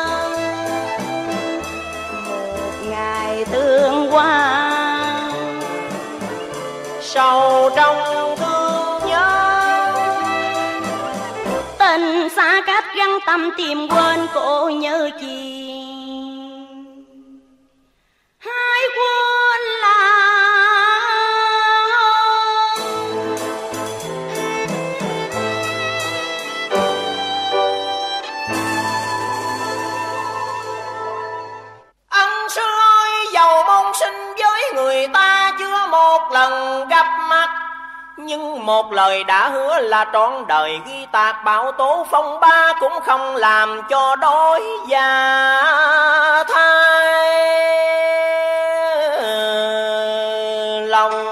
một ngày tương qua, sâu trong thương nhớ. tình xa cách gắn tâm tìm quên cổ nhớ chi. Hai quên là ân sư ơi, dầu môn sinh với người ta chưa một lần gặp mặt, nhưng một lời đã hứa là trọn đời ghi tạc. Bão tố phong ba cũng không làm cho đói và thai lòng.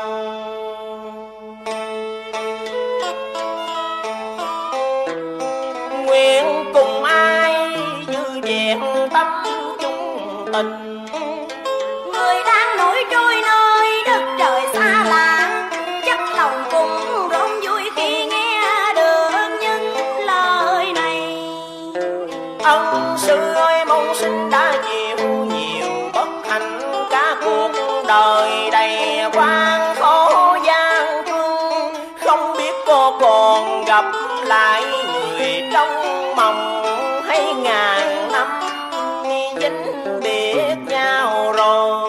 Nguyện cùng ai như vẹn tâm chung tình, người đang nổi trôi nơi đất trời xa lạ, chắc lòng cũng rộn vui khi nghe được những lời này. ân sư ơi, môn sinh đã chịu nhiều bất hạnh, cả cuộc đời đầy quan khổ gian truân. Không biết cô còn gặp lại người trong mộng, hay ngàn năm dính biệt nhau rồi.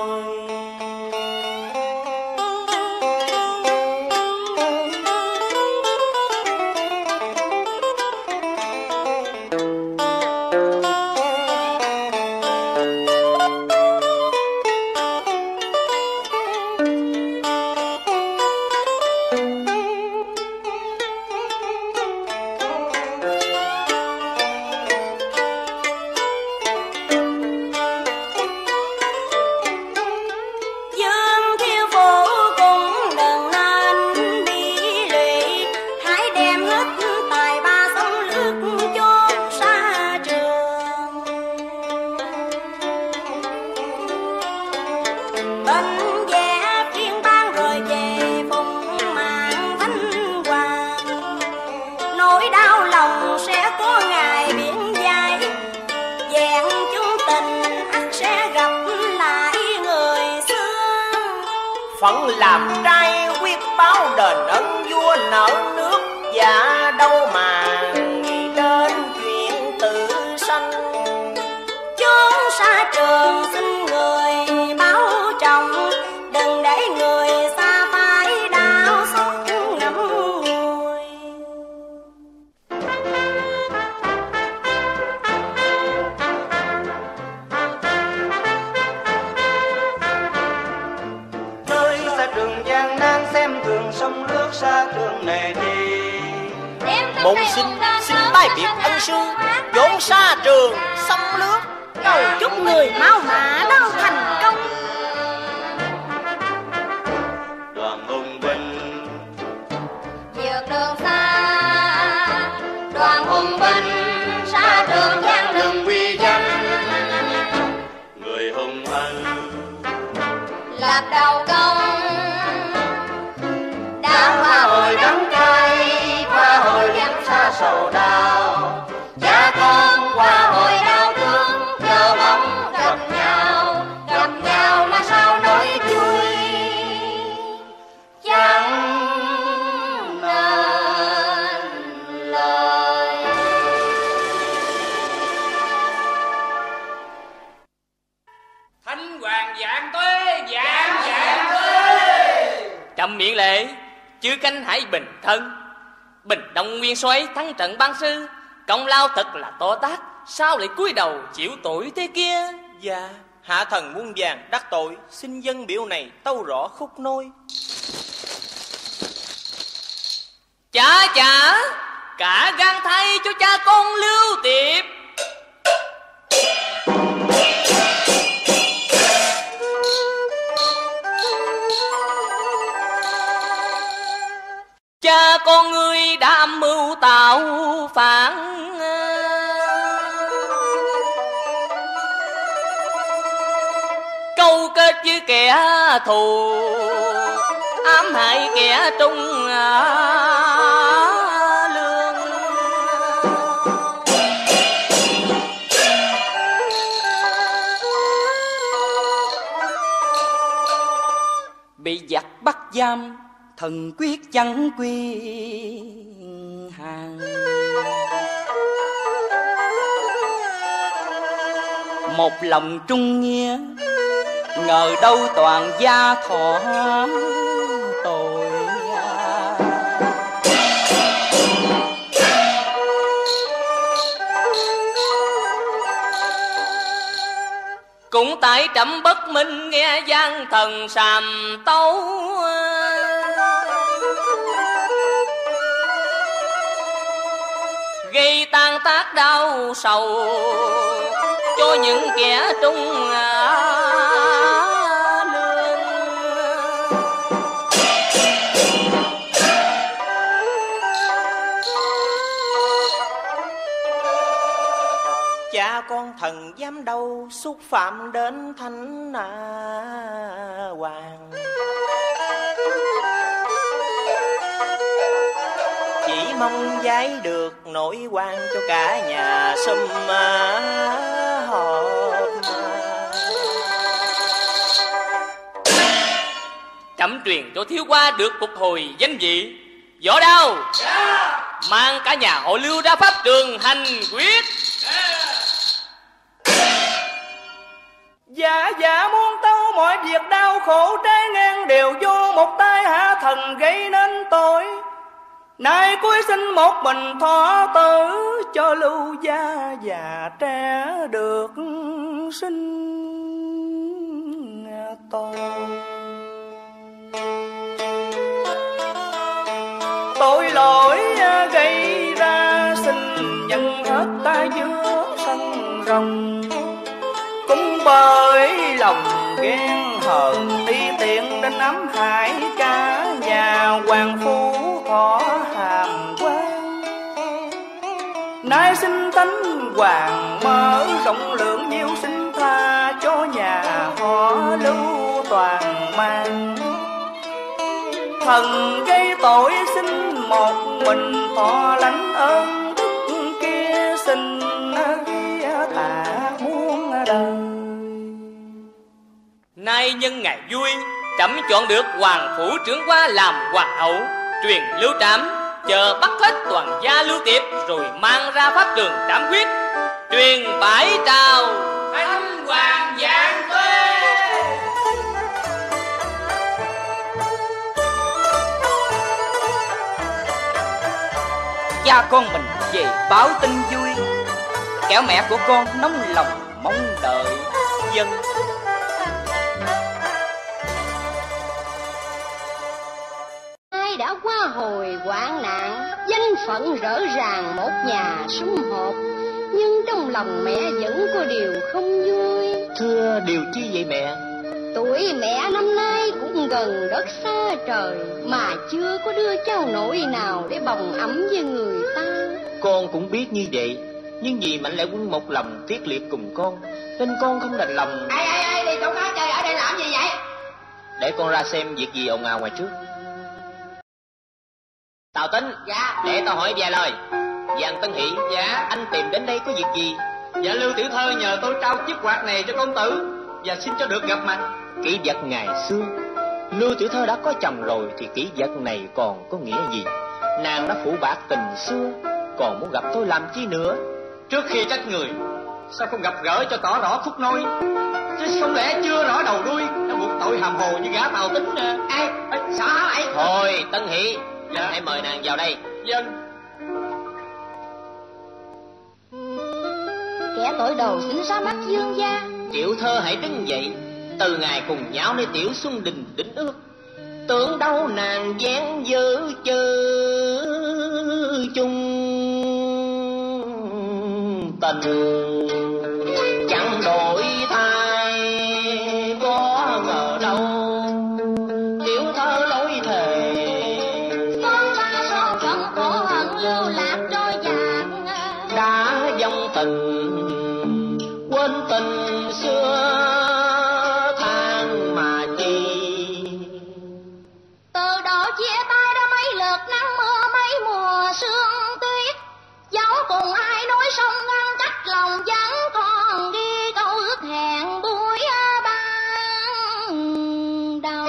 con làm trai quyết báo đền ơn vua nợ nước, dạ đâu mà nghĩ đến chuyện tự sanh. Chốn xa trường xin người báo trọng, đừng để người xa phải đau xót ngậm ngùi. Nơi xa trường gian nan xem thường sông nước xa trường nề chi. Môn sinh xin bái biệt ân sư, vốn xa trường sông nước, Cầu chúc người mau mã đâu thành công. Đoàn hùng binh vượt đường xa, đoàn hùng binh xa trường gian đừng quy danh. người hùng anh Lập đầu công đã qua hồi đắng cay, qua hồi vắng xa sầu đau. Cha con qua hồi đau thương, chờ bóng gặp nhau mà sao nói vui chẳng nên lời. Thánh hoàng vạn tuế, vạn tuế. Trầm miệng lệ, chư canh hãy bình thân. Bình Đông Nguyên Soái thắng trận Ban Sư, công lao thật là to tát, sao lại cúi đầu chịu tội thế kia? dạ hạ thần muôn vàng đắc tội, xin dân biểu này tâu rõ khúc nôi. Chà, cả gan thay cho cha con Lưu Tiệp. Cha con ngươi đã âm mưu tạo phản, câu kết với kẻ thù, ám hại kẻ trung lương. Bị giặc bắt giam, thần quyết chẳng quy hàng. Một lòng trung nghĩa, ngờ đâu toàn gia thọ tội. Cũng tại trẫm bất minh nghe gian thần sàm tấu, gây tan tác đau sầu cho những kẻ trung lương. Cha con thần dám đâu xúc phạm đến thánh hoàng, chỉ mong giái được nổi quan cho cả nhà sum họp. Trẫm truyền cho thiếu qua được phục hồi danh vị. Võ Đao mang cả nhà họ Lưu ra pháp trường hành quyết. Dạ muôn tâu mọi việc đau khổ trái ngang đều vô một tay hạ thần gây nên tội. Nay cuối sinh một mình thọ tử, cho Lưu gia già trẻ được sinh tội. Tội lỗi gây ra xin nhận hết ta giữa sân rồng. Cũng bởi lòng ghen hờn ti tiện đến ám hại cả nhà hoàng phu thọ hàm quan. Nay xin tánh hoàng mở rộng lượng nhiều xin tha cho nhà họ Lưu toàn mang. Thần gây tội xin một mình thọ lãnh ơn đức kia, xin ghi tạ muôn đời. Nay nhân ngày vui, trẫm chọn được hoàng phủ trưởng qua làm hoàng hậu, truyền lưu trẫm, chờ bắt hết toàn gia lưu tiệp rồi mang ra pháp trường trảm quyết, truyền bãi trào Thánh hoàng vạn tuế. Cha con mình về báo tin vui, kẻo mẹ của con nóng lòng mong đợi. Dân ai đã qua hồi hoạn nạn, danh phận rỡ ràng một nhà sum họp, nhưng trong lòng mẹ vẫn có điều không vui. Thưa điều chi vậy mẹ? Tuổi mẹ năm nay cũng gần đất xa trời, mà chưa có đứa cháu nội nào để bồng ấm với người ta. Con cũng biết như vậy, nhưng vì Mạnh Lệ Quân một lòng thiết liệt cùng con, nên con không đành lòng. Ai đi chỗ khác chơi, ở đây làm gì vậy? Để con ra xem việc gì ồn ào ngoài trước. Tào Tính. Dạ. Để tao hỏi vài lời. Giang Tân Hỷ. Dạ. Anh tìm đến đây có việc gì? Dạ Lưu tiểu thơ nhờ tôi trao chiếc quạt này cho công tử, và xin cho được gặp mặt. Kỷ vật ngày xưa, Lưu tiểu thơ đã có chồng rồi thì kỷ vật này còn có nghĩa gì? Nàng đã phụ bạc tình xưa, còn muốn gặp tôi làm chi nữa? Trước khi trách người, sao không gặp gỡ cho tỏ rõ khúc nôi? Chứ không lẽ chưa rõ đầu đuôi đã buộc tội hàm hồ như gã Tào Tính nè. Ai sao hả ấy? Thôi Tân Hỷ, dạ. hãy mời nàng vào đây. Dân. Kẻ tội đồ xin ra mắt dương gia. Tiểu thơ hãy đứng dậy, từ ngày cùng nhau nơi Tiểu Xuân Đình đính ước, tưởng đâu nàng dáng dở chớ chung tình, chẳng đổi thay có ngờ đâu tiểu thơ lối thề. Con ta son phận khổ hận lưu lạc trôi dạt, Đã dòng tình quên tình xưa than mà chi. từ độ chia tay đã mấy lượt nắng mưa mấy mùa sương tuyết, dẫu cùng ai nói sông ngăn cách lòng vẫn còn ghi câu ước hẹn buổi ban đầu.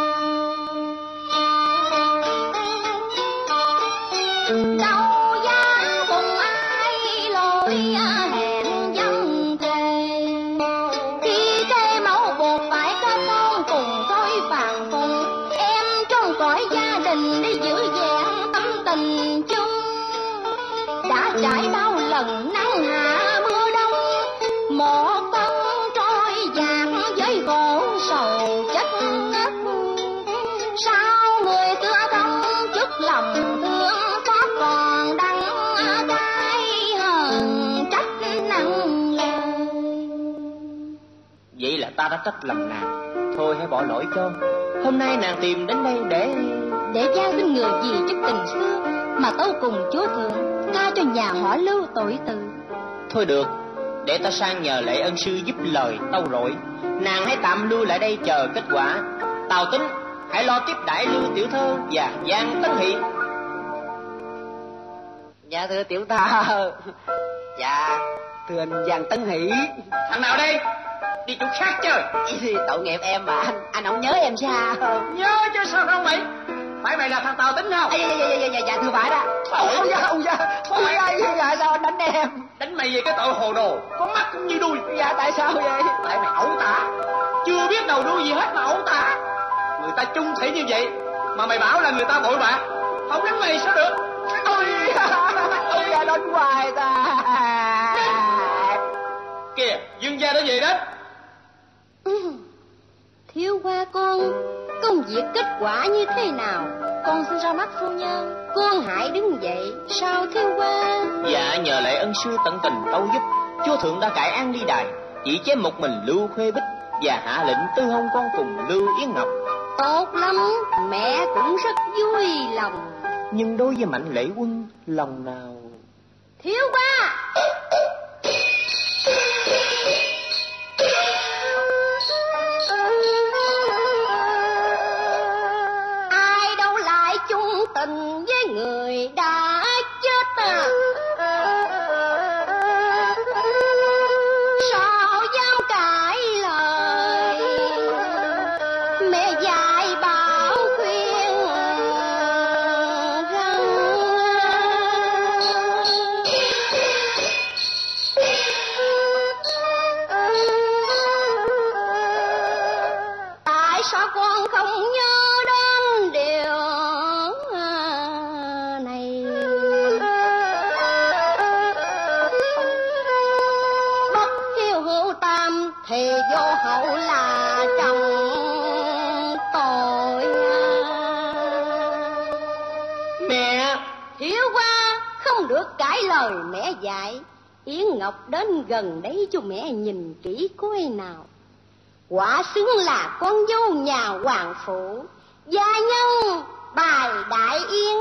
Đâu dám cùng ai lối hẹn dâng thề, khi cây mẫu buộc phải có con cùng tôi phàn phùng, em trong cõi gia đình để giữ vẹn tâm tình chung. Đã trải bao lần nắng hạ mưa đông, một thân trôi dạt với khổ sầu chất ngất. Sao người xưa không chút lòng thương xót còn đắng cay hờn trách nặng lời. Vậy là ta đã trách lầm nàng, thôi hãy bỏ lỗi cho. Hôm nay nàng tìm đến đây để Giang xin người gì chức tình xưa, mà tâu cùng chúa thượng tha cho nhà họ Lưu tội từ. thôi được, để ta sang nhờ Lệ ân sư giúp lời tâu lỗi. Nàng hãy tạm lưu lại đây chờ kết quả. Tào Tính hãy lo tiếp đãi Lưu tiểu thơ và Giang Tân Hỷ. Dạ thưa tiểu thơ. Dạ thưa anh Giang Tấn Hỷ. Thằng nào đây? Đi chỗ khác chơi. Thì tội nghiệp em mà anh không nhớ em sao? Nhớ chứ sao không mày? Phải mày là thằng Tào Tính không? Dạ thưa phải đó. Ôi dạ sao anh đánh em? Đánh mày về cái tội hồ đồ, có mắt cũng như đuôi. Dạ tại sao vậy? Tại mày ẩu tả, chưa biết đầu đuôi gì hết mà ẩu tả. Người ta chung thủy như vậy mà mày bảo là người ta bội bạc, không đánh mày sao được? Ôi dạ đánh hoài ta. Kìa, Dương gia đã về đó. Thiếu Hoa con, công việc kết quả như thế nào? Con xin ra mắt phu nhân. Con hãy đứng dậy. Sao Thiếu Hoa? Dạ nhờ Lệ ân sư tận tình tâu giúp, chúa thượng đã cải án đi đài, chỉ chém một mình Lưu Khuê Bích và hạ lệnh tư hôn con cùng Lưu Yến Ngọc. Tốt lắm, mẹ cũng rất vui lòng. Nhưng đối với Mạnh Lệ Quân, lòng nào? Thiếu Hoa! Ai đâu lại chung tình với người đã chết à? Sao dám cãi lời? Mẹ già Mẹ! Thiếu Hoa, không được cãi lời mẹ dạy. Yến Ngọc đến gần đấy cho mẹ nhìn kỹ coi nào. Quả xứng là con dâu nhà hoàng phủ, gia nhân bài đại yến.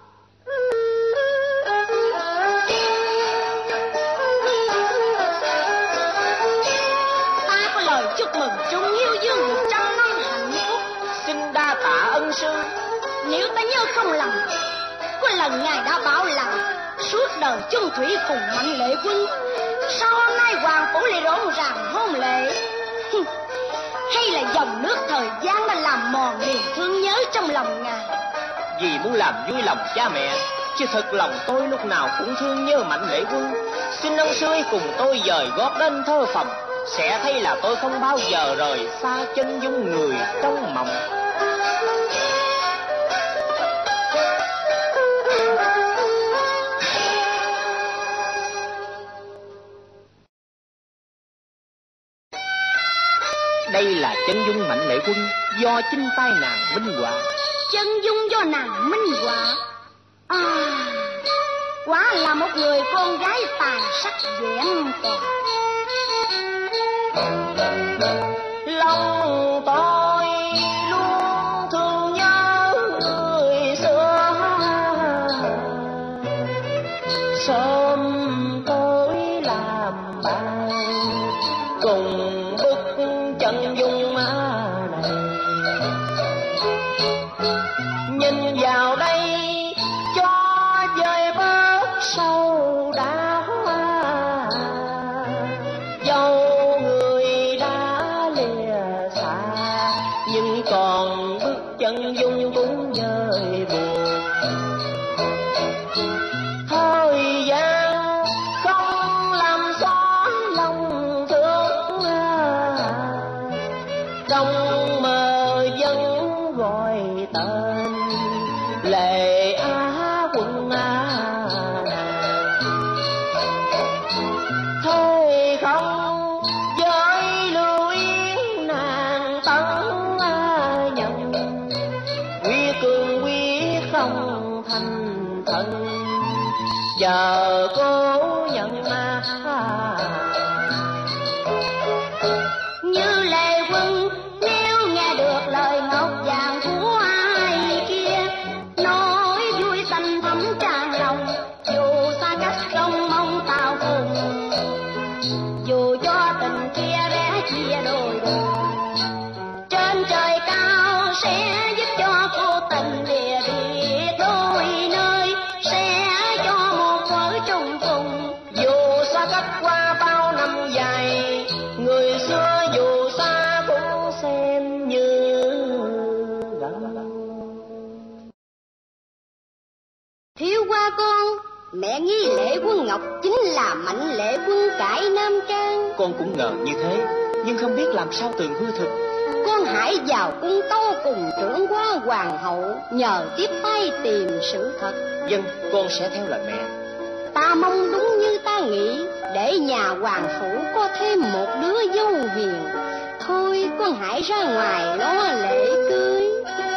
Ta có lời chúc mừng Trung Hiếu Dương 100 năm hạnh phúc. Xin đa tạ ân sư. Nếu ta nhớ không lầm, có lần ngài đã bảo là suốt đời chung thủy cùng Mạnh Lệ Quân. Sao hôm nay hoàng phủ lại rộn ràng hôn lễ? Hay là dòng nước thời gian đã làm mòn niềm thương nhớ trong lòng ngài? Vì muốn làm vui lòng cha mẹ, chứ thật lòng tôi lúc nào cũng thương nhớ Mạnh Lệ Quân. Xin ân sư cùng tôi dời gót đến thơ phòng, sẽ thấy là tôi không bao giờ rời xa chân dung người trong mộng. Đây là chân dung Mạnh Lệ Quân do chính tay nàng minh họa. Chân dung do nàng minh họa? Quả là một người con gái tài sắc vẹn toàn. Lòng tôi luôn thương nhớ người xưa, sớm tối làm bạn cùng bức chân dung này. Nhìn vào đây cho vơi bớt sâu đau, dẫu người đã lìa xa nhưng còn bức chân dung cũng vơi buồn. Thời gian không làm xóa lòng thương, trong mơ vẫn gọi tên Lệ Á Quân thôi không với lưu yến nàng tấn nhận, quy cường quy không thành thân giờ cố nhận Như Lệ Quân nếu nghe được lời ngọc vàng của ai kia nói vui xanh thấm tràn lòng, dù xa cách không mong tao cùng, dù cho tình kia rẽ chia đôi đường, trên trời cao sẽ giúp cho cô tình lìa biệt đôi nơi, sẽ cho một vợ trùng phùng. Dù xa cách qua bao năm dài, người xưa dù xa cũng xem như gần. Thiếu Hoa con, mẹ nghĩ Lệ Quân Ngọc chính là Mạnh Lệ Quân cải Nam Trang. Con cũng ngờ như thế, nhưng không biết làm sao tường hư thực. Con hãy vào cung tâu cùng trưởng quá hoàng hậu, nhờ tiếp tay tìm sự thật. Vâng, con sẽ theo lời mẹ. Ta mong đúng như ta nghĩ, để nhà hoàng phủ có thêm một đứa dâu hiền. Thôi con hãy ra ngoài lo lễ cưới.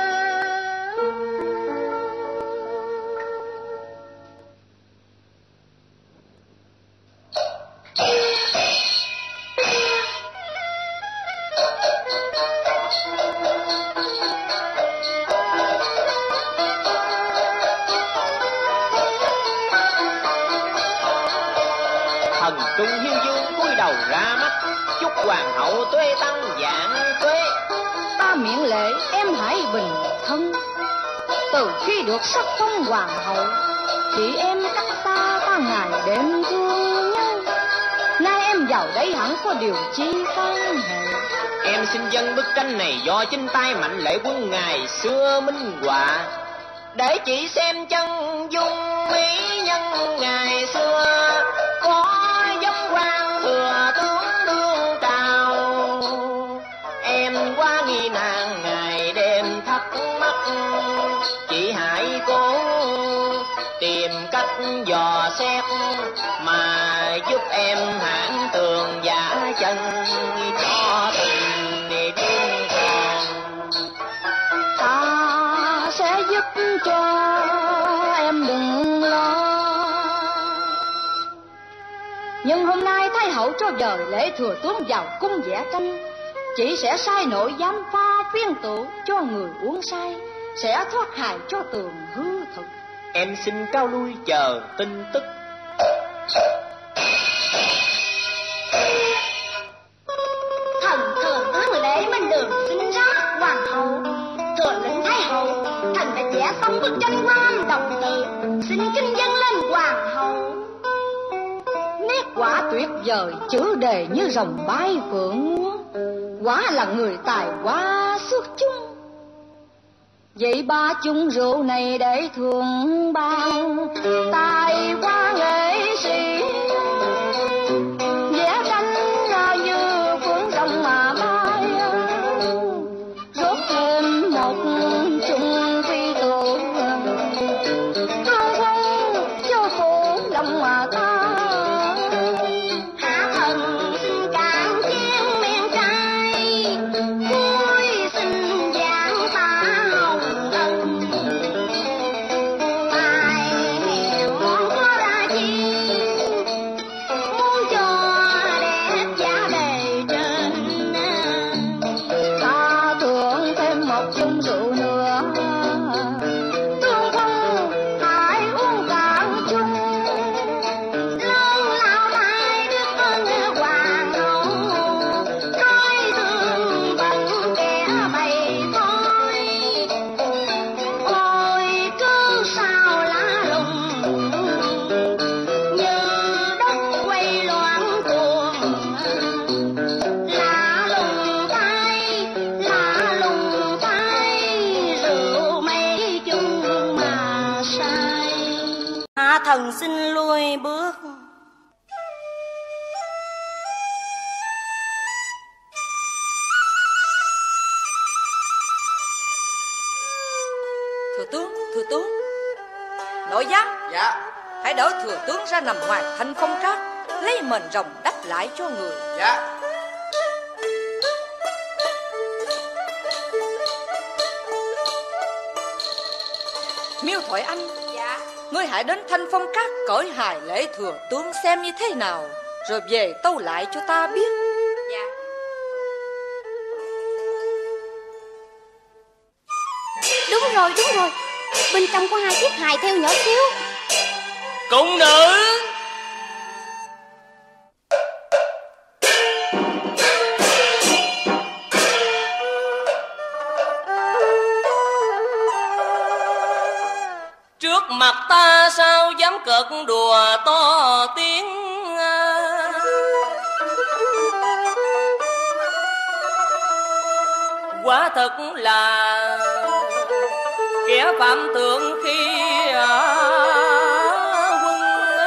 Thần Trung Hiếu Dương cúi đầu ra mắt, chúc hoàng hậu tuế tăng vạn tuế. Ta miễn lễ em hãy bình thân. Từ khi được sắc phong hoàng hậu, chị em cách xa ta ngày đêm thương nhau. Nay em vào đây hẳn có điều chi can hệ. Em xin dâng bức tranh này do chính tay Mạnh Lệ Quân ngày xưa minh họa, để chị xem chân dung mỹ nhân ngày xưa, có dốc quan thừa tướng đương trào. Em quá nghi nàng ngày đêm thắc mắc, chị hãy cố tìm cách dò xét mà giúp em hãng tường giả chân cho tình đương tròn. Ta sẽ giúp cho Nhưng hôm nay Thái hậu cho dời lễ thừa tướng vào cung vẽ tranh, chị sẽ sai nội giám pha phiên tụ cho người uống say, sẽ thoát hại cho tường hư thực. Em xin cao lui chờ tin tức. Thần thừa tướng Lễ Minh Đường sinh ra hoàng hậu, thừa lệnh Thái hậu, thần đã vẽ xong bức tranh quan đồng tự, xin kính dâng lên hoàng hậu. Nét quả tuyệt vời, chữ đề như rồng bay phượng múa, quả là người tài hoa xuất chúng. Vậy ba chung rượu này để thường bao tài hoa nghệ sĩ, vẽ tranh như cuốn rồng mà bay, rót thêm một chung phi tụ, thương quân cho phủ lòng mà ta. Thần xin lui bước. Thừa tướng, nội giám. Dạ. Hãy đỡ thừa tướng ra nằm ngoài thanh phong trác, lấy mền rồng đắp lại cho người. Dạ. Miêu Thoại Anh. Dạ. Ngươi hãy đến thanh phong trác cởi hài lễ thừa tướng xem như thế nào, rồi về tâu lại cho ta biết. Dạ. Đúng rồi, bên trong có 2 chiếc hài theo nhỏ xíu. Cung nữ. Trước mặt ta sao dám cợt đùa to tiếng, quả thật là kẻ phạm thượng khi quân.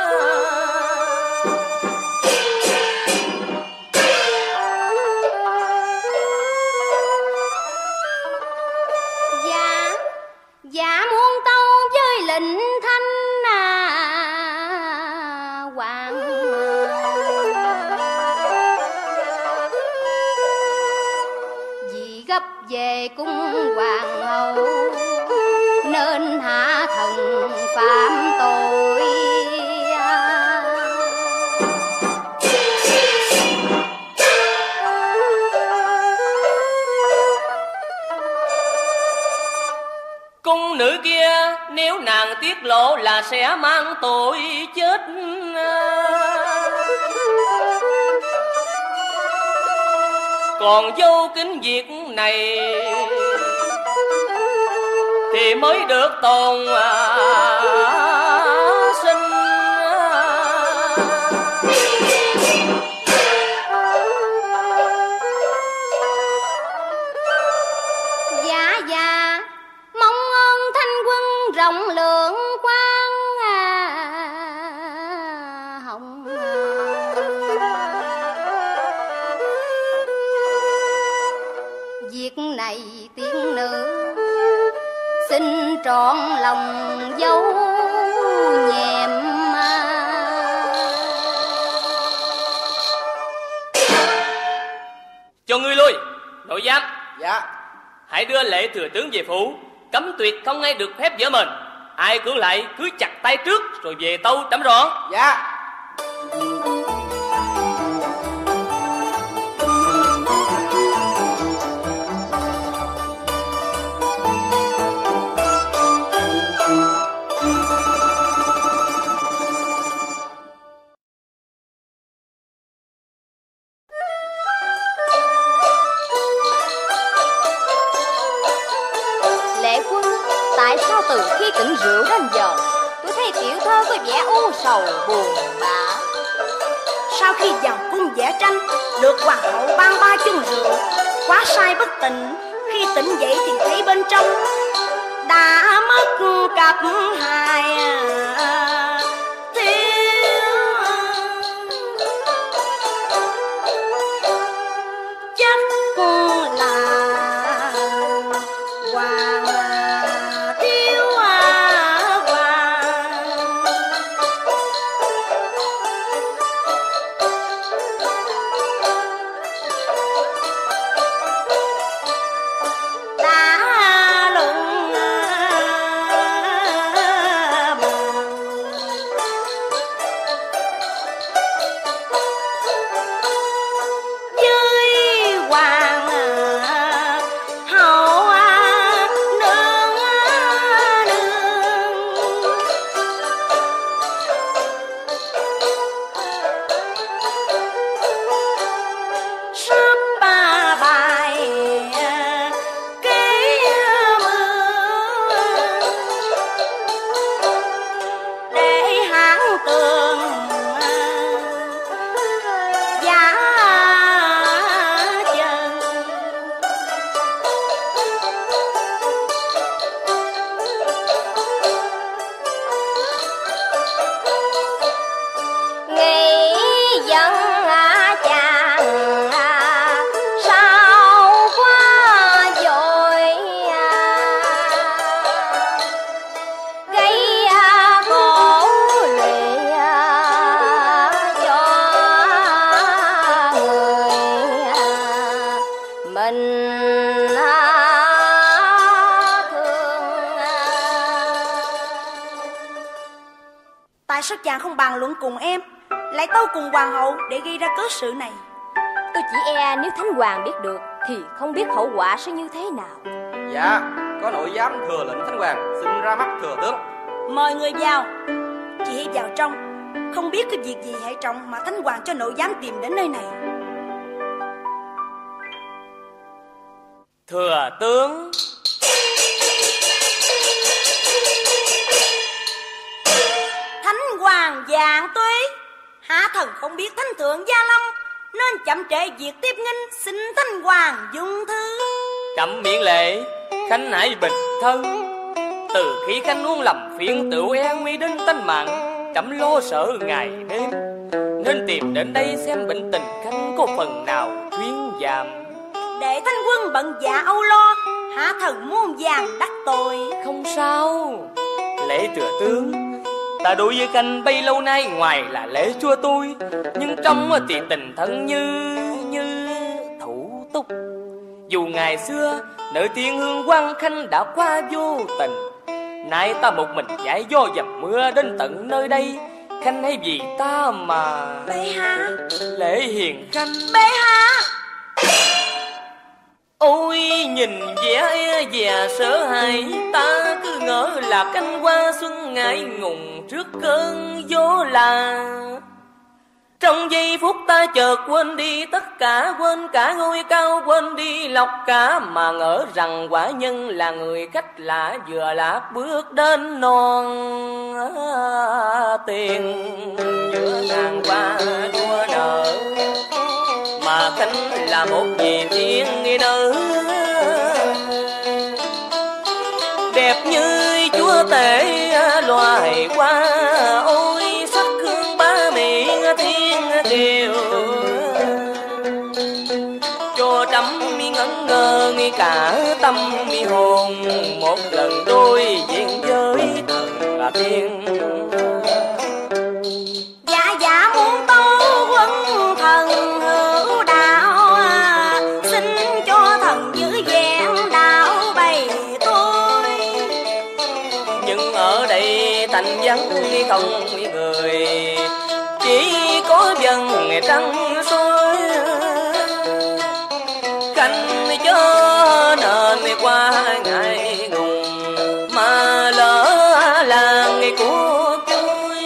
Dạ muôn tâu với lệnh thanh hoàng. Vì gấp về cung hoàng hậu nên hạ thần phạm tội. Cung nữ kia nếu nàng tiết lộ là sẽ mang tội chết. Còn dâu kính việc này thì mới được tồn sinh. Dạ mong ơn thanh quân rộng lượng quan hồng. Việc này tiên nữ xin trọn lòng dấu nhẹm. Cho ngươi lui, nội giám. Dạ. Hãy đưa lễ thừa tướng về phủ, cấm tuyệt không ai được phép giở mình. Ai cưỡng lại cứ chặt tay trước rồi về tâu trẫm rõ. Dạ. tại sao từ khi tỉnh rượu đến giờ tôi thấy tiểu thơ có vẻ u sầu buồn bã? Sau khi vào cung vẽ tranh, được hoàng hậu ban 3 chung rượu, quá say bất tỉnh. Khi tỉnh dậy thì thấy bên trong đã mất cặp hai thiếu, chắc là hoàng thiếu hoàng. Tại sao chàng không bàn luận cùng em, lại tâu cùng hoàng hậu để gây ra cớ sự này? Tôi chỉ e nếu Thánh Hoàng biết được thì không biết hậu quả sẽ như thế nào. Dạ, có nội giám thừa lệnh Thánh Hoàng xin ra mắt thừa tướng. Mời người vào. Chị hãy vào trong. Không biết cái việc gì hệ trọng mà Thánh Hoàng cho nội giám tìm đến nơi này. Thừa tướng. Thánh Hoàng vạn tuế. Hạ thần không biết Thánh Thượng Gia Lâm nên chậm trễ việc tiếp nghinh, xin Thánh Hoàng dung thứ. Chậm miễn lệ, Khanh hãy bình thân. Từ khi Khanh uống lầm phiên tựu e nguy đến tính mạng, chậm lo sợ ngày đêm, nên tìm đến đây xem bệnh tình Khanh có phần nào thuyên giảm. Để Thanh quân bận dạ âu lo, hạ thần muôn vàng đắc tội. Không sao, lễ thừa tướng, ta đối với Khanh bấy lâu nay ngoài là lễ chua tôi, nhưng trong thì tình thân như thủ túc. Dù ngày xưa nợ tiên hương quang Khanh đã qua vô tình, nay ta một mình giải do dầm mưa đến tận nơi đây. Khanh hay vì ta mà bệ hạ. Lễ hiền Khanh. Bệ hạ. Ôi nhìn vẻ e dè sợ hãi, ta cứ ngỡ là cánh hoa xuân ngại ngùng trước cơn gió là. Trong giây phút ta chợt quên đi tất cả, quên cả ngôi cao, quên đi lộc cả, mà ngỡ rằng quả nhân là người khách lạ vừa lạc bước đến non tiền giữa ngàn hoa đua nở, mà Khanh là một vị thiên nữ đẹp như chúa tể loài hoa. Ôi sắc hương ba miệng thiên kiều, cho trẫm ngẩn ngơ cả tâm hồn, một lần đôi diện với thần là tiên. Dạ dạ muốn tâu quân thần hữu đạo, xin cho thần giữ vẹn đạo bày tôi. Nhưng ở đây thành vắng không người, chỉ có vầng trăng soi. Khanh cho nên qua ngày ngùng, mà lỡ làng của tôi.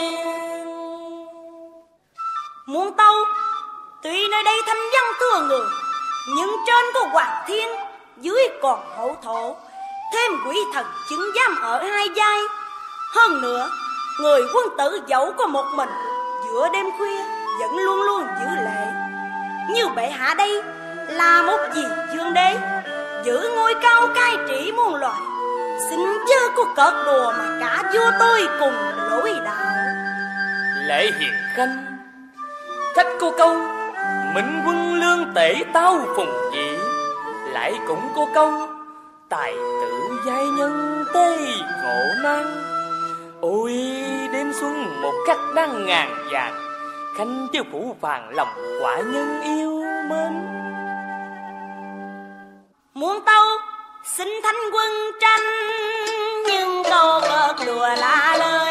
Muốn tâu, tuy nơi đây thanh vắng thưa người, nhưng trên có hoàng thiên, dưới còn hậu thổ. thêm quỷ thần chứng giam ở hai vai. Hơn nữa, người quân tử dẫu có một mình, giữa đêm khuya vẫn luôn luôn giữ lệ. Như bệ hạ đây là một vị dương đế, giữ ngôi cao cai trị muôn loài, xin chớ có cợt đùa mà cả vua tôi cùng lỗi đạo. Lệ Hiền Khanh, khách cô câu Minh quân lương tể tao phùng dị, lại cũng cô câu tài tử giai nhân tê ngộ nan. Ôi đêm xuân một khắc đang ngàn vàng, khanh chưa phủ vàng lòng quả nhân yêu mến. Muôn tâu xin thanh quân tranh, nhưng câu cợt đùa là lời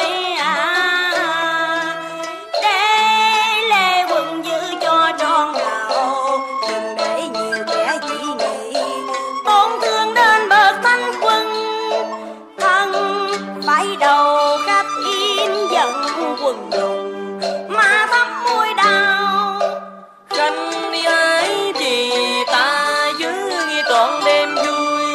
để lê quân giữ cho tròn đạo, đừng để nhiều kẻ chỉ nghị tổn thương đến bậc thanh quân. Thân phải đầu khắc in giận quần đùng mà thắm môi đau. Khanh ái thì ta giữ trọn đêm vui.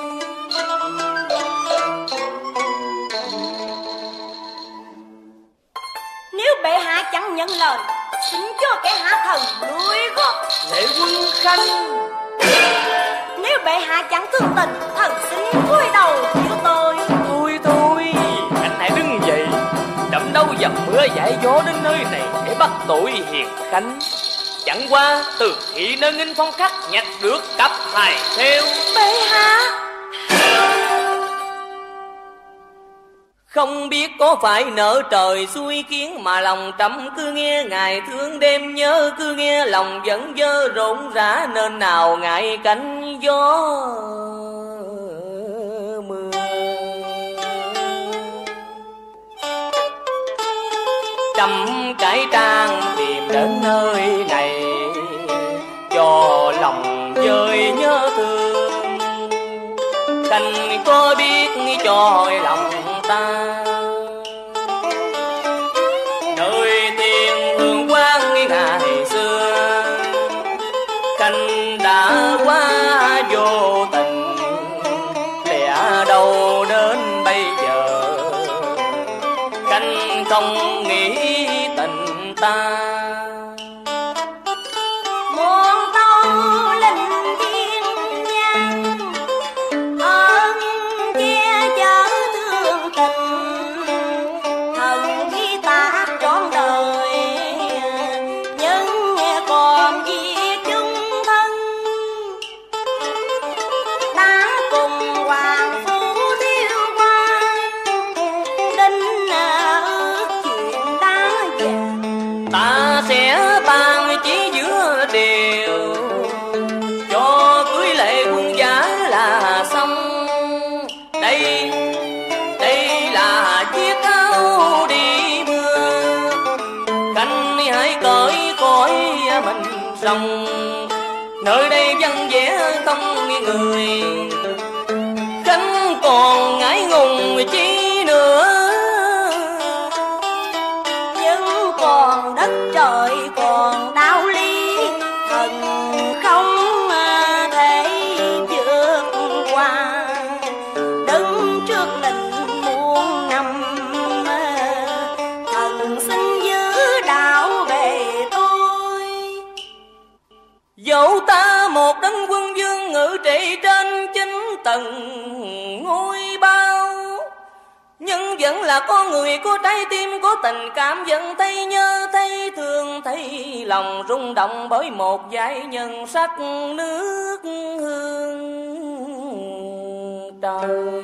Nếu bệ hạ chẳng nhận lời, xin cho kẻ hạ thần lùi gót. Lệ quân Khanh, nếu bệ hạ chẳng thương tình, thần xin cúi đầu chịu tôi. Thôi, anh hãy đứng dậy, đậm đâu dầm mưa giải gió đến nơi này để bắt tội Hiền Khanh. Chẳng qua từ thị nơi nghinh phong khắc nhặt được cặp hài theo. Bệ hạ, không biết có phải nợ trời xui khiến mà lòng trầm cứ nghe ngày thương đêm nhớ, cứ nghe lòng vẫn dơ rộn rã nên nào ngại cánh gió mưa. Trăm cái trang tìm đến nơi này, cho lòng vơi nhớ thương. Khanh có biết cho lòng ta, nơi tiền hương quang ngày xưa, Khanh đã quá vô tình, lẽ đâu đến bây giờ Khanh không nghĩ tình ta. muôn tâu linh thiên nhân, ơn che chở thương tình, thần khi ta trọn đời, nhưng còn vì chung thân. Ta cùng hoàng phủ thiếu qua, đinh ước chuyện đã vàng. Ta sẽ ban chỉ giữa điều, cho cưới lệ quân giả là xong. Đây là chiếc áo đi mưa, Khanh hãy cởi khỏi mình rồng. Nơi đây văn vẻ không người, Khanh còn ngại ngùng chi nữa. Nhưng còn đất trời còn đạo lý, thần không thể vượt qua. Đứng trước định muôn năm, thần xin giữ đạo bề tôi. Dẫu ta một đấng quân vương ngự trị trên 9 tầng ngôi bao, nhưng vẫn là có người có trái tim có tình cảm, vẫn thấy nhớ thấy thương, thấy lòng rung động bởi một dải nhân sắc nước hương trời.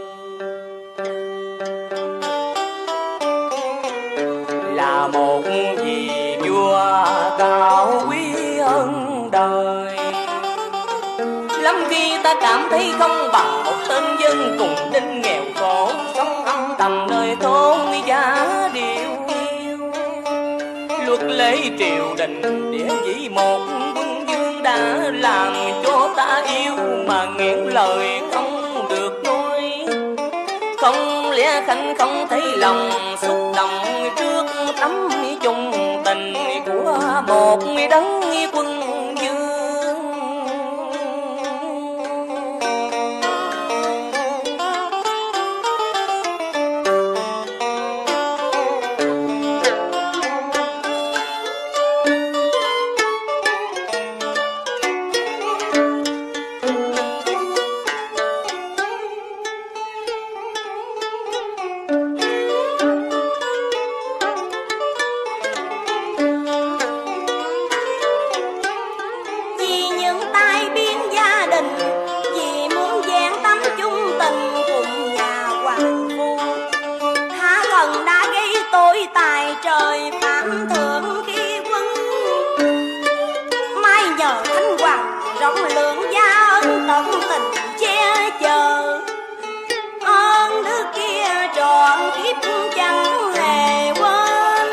Là một vị vua cao quý hơn đời, lắm khi ta cảm thấy không bằng một tên dân cùng đinh nghèo khổ, sống âm thầm nơi thôn giá điều yêu. Luật lệ triều đình địa chỉ một quân vương đã làm cho ta yêu mà nghiện lời không được nói. Không lẽ Khanh không thấy lòng xúc động trước tấm chung tình của một đấng quân vương? lòng đã gây tội tài trời phạm thượng khi quân. Mai nhờ thánh hoàng rộng lượng gia ân tận tình che chở, ơn đức kia trọn kiếp chẳng hề quên.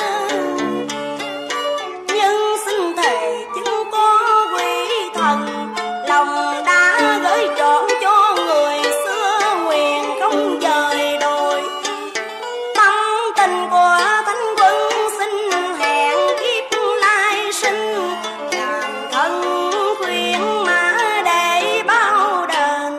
Nhưng xin thề chứng có quỷ thần, lòng đã gửi trọn cho người xưa nguyện không dời đồi. Tâm tình của thánh quân xin hẹn kiếp lai sinh, làm thân khuyên mã để bao đền.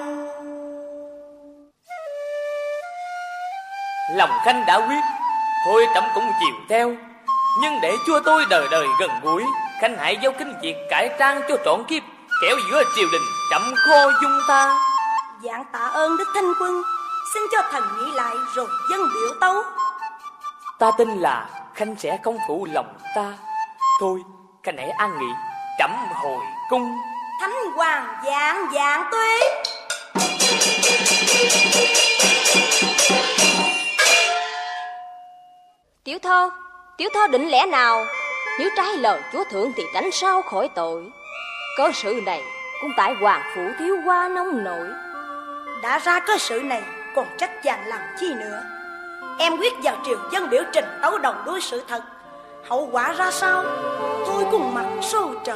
Lòng Khanh đã quyết, thôi trẫm cũng chịu theo. Nhưng để chúa tôi đời đời gần gũi, Khanh hãy giao kinh việc cải trang cho trọn kiếp, kẻo giữa triều đình trẫm khó dung ta. Dạng tạ ơn đức thanh quân, xin cho thần nghĩ lại rồi dân biểu tấu. Ta tin là Khanh sẽ không phụ lòng ta. Thôi Khanh hãy an nghỉ, trẫm hồi cung. Thánh hoàng dạng dạng tuế. Tiểu thơ định lẽ nào? Nếu trái lời chúa thượng thì tránh sao khỏi tội. Cớ sự này cũng tại hoàng phủ thiếu qua nông nổi. Đã ra cớ sự này còn trách chàng làm chi nữa? Em quyết vào triều dân biểu trình tấu đồng đối sự thật. Hậu quả ra sao thôi cùng mặt số trời.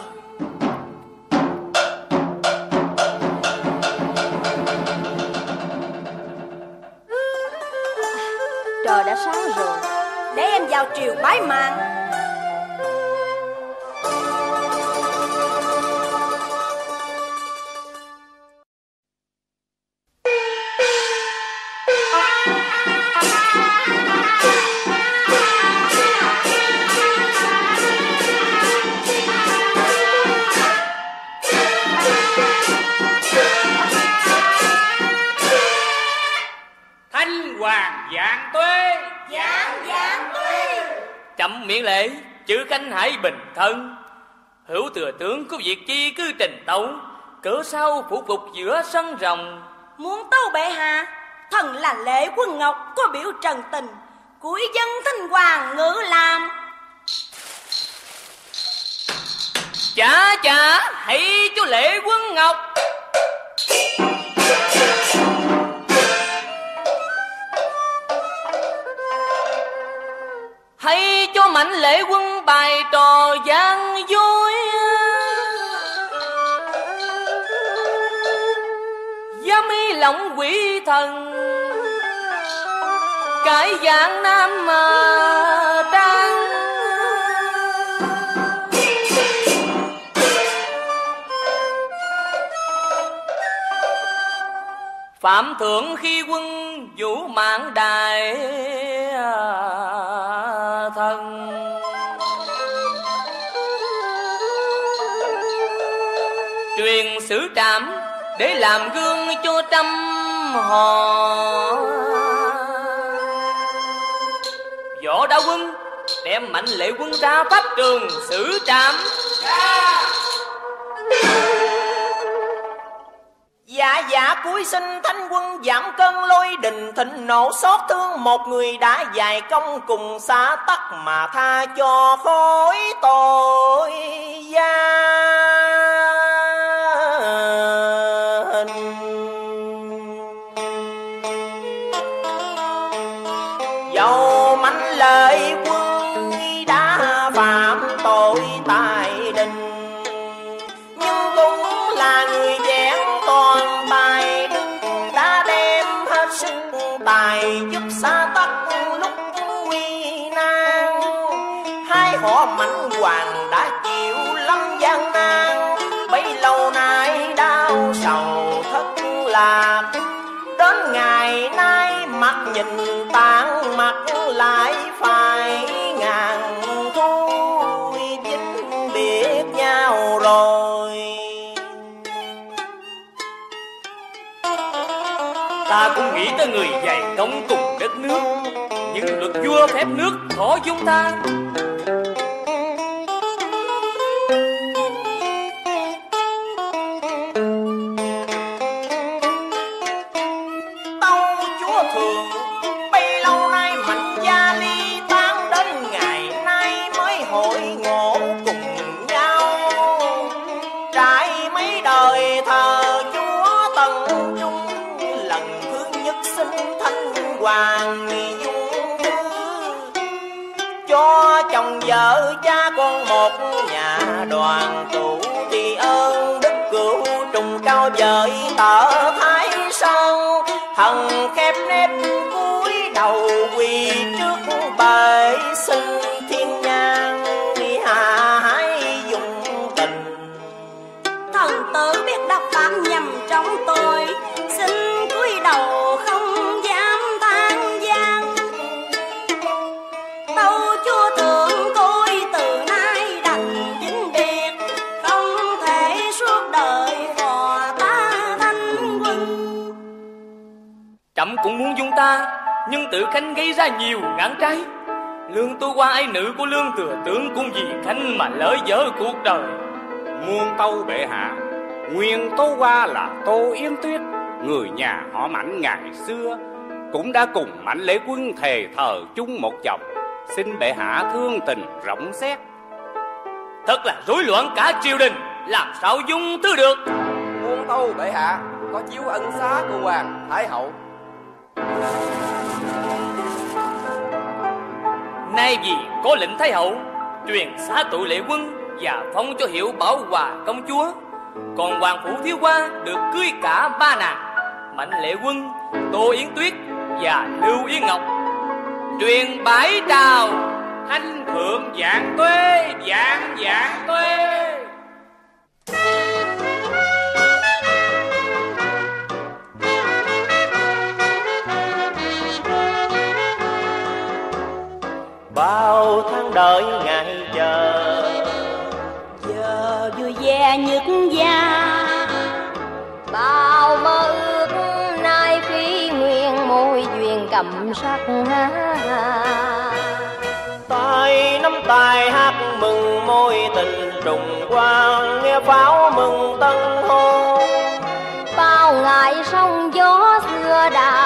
Trời đã sáng rồi, để em vào triều bái màng. Thanh hoàng vạn tuế. Vạn tuế. Trẫm miễn lễ, chữ Khanh hãy bình thân. Hữu thừa tướng có việc chi cứ trình tấu, cớ sao phủ phục giữa sân rồng. Muốn tâu bệ hạ, thần là Lệ Quân Ngọc có biểu trần tình, cuối dân thanh hoàng ngữ làm. Chà hãy cho Lệ Quân Ngọc. Hãy cho Mạnh Lệ Quân bài trò gian dối. Dám ý lòng quỷ thần, cải dạng nam mà trang. Phạm thượng khi quân vũ mạng đại thần, truyền sử trảm để làm gương cho trăm họ. Võ Đa Quân đem Mạnh Lệ Quân ra pháp trường xử trảm. Dạ cuối sinh thánh quân giảm cơn lôi đình thịnh nộ, xót thương một người đã dài công cùng xã tắc mà tha cho khối tội gian. Dẫu Mạnh Lệ Quân đã phạm tội tài đình, nhưng cũng là người vẹn toàn tài đức, đã đem hết sức tài giúp xã tắc lúc nguy nan. Hai họ Mạnh Hoàng đã chịu lắm gian nan, bấy lâu nay đau sầu thất lạc. Đến ngày nay mặt nhìn tàn mặt lại phải ngàn thu vĩnh biệt nhau rồi. Ta cũng nghĩ tới người dày công cùng đất nước, nhưng luật vua phép nước khó dung ta. Tâu chúa thường bấy lâu nay Mạnh dung thư, cho chồng vợ cha con một nhà đoàn tụ, thì ơn đức cửu trùng cao vời tở thái sơn. Thần khép nếp cúi đầu quỳ trước bệ, xin thiên nhang hạ hãy dùng tình. Thần tử biết đọc phạm nhầm trong tôi, xin cúi đầu không dám than gian. Tâu chúa thượng tôi từ nay đành vĩnh biệt, không thể suốt đời phò ta thanh quân. Trẫm cũng muốn dung ta, nhưng tự Khanh gây ra nhiều ngán trái. Lương Tô Qua ai nữ của Lương Thừa Tướng cũng vì Khanh mà lỡ dở cuộc đời. Muôn tâu bệ hạ, nguyên Tố Qua là Tô Yến Tuyết, người nhà họ Mạnh ngày xưa, cũng đã cùng Mạnh Lễ Quân thề thờ chung một chồng. Xin bệ hạ thương tình rộng xét. Thật là rối loạn cả triều đình, làm sao dung thứ được. Muôn tâu bệ hạ, có chiếu ân xá của hoàng thái hậu. Nay vì có lệnh thái hậu truyền xá tội Lệ Quân và phong cho hiệu Bảo Hòa công chúa, còn hoàng phủ thiếu qua được cưới cả ba nàng Mạnh Lệ Quân, Tô Yến Tuyết và Lưu Yến Ngọc. Truyền bái trào thanh thượng vạn tuế, vạn vạn tuế. Bao tháng đợi ngày chờ, giờ vui vẻ nhức da. Bao mơ ước nay khi nguyên môi duyên cầm sắc. tay nắm tay hát mừng môi tình trùng quang, nghe pháo mừng tân hôn. Bao ngày sóng gió xưa đã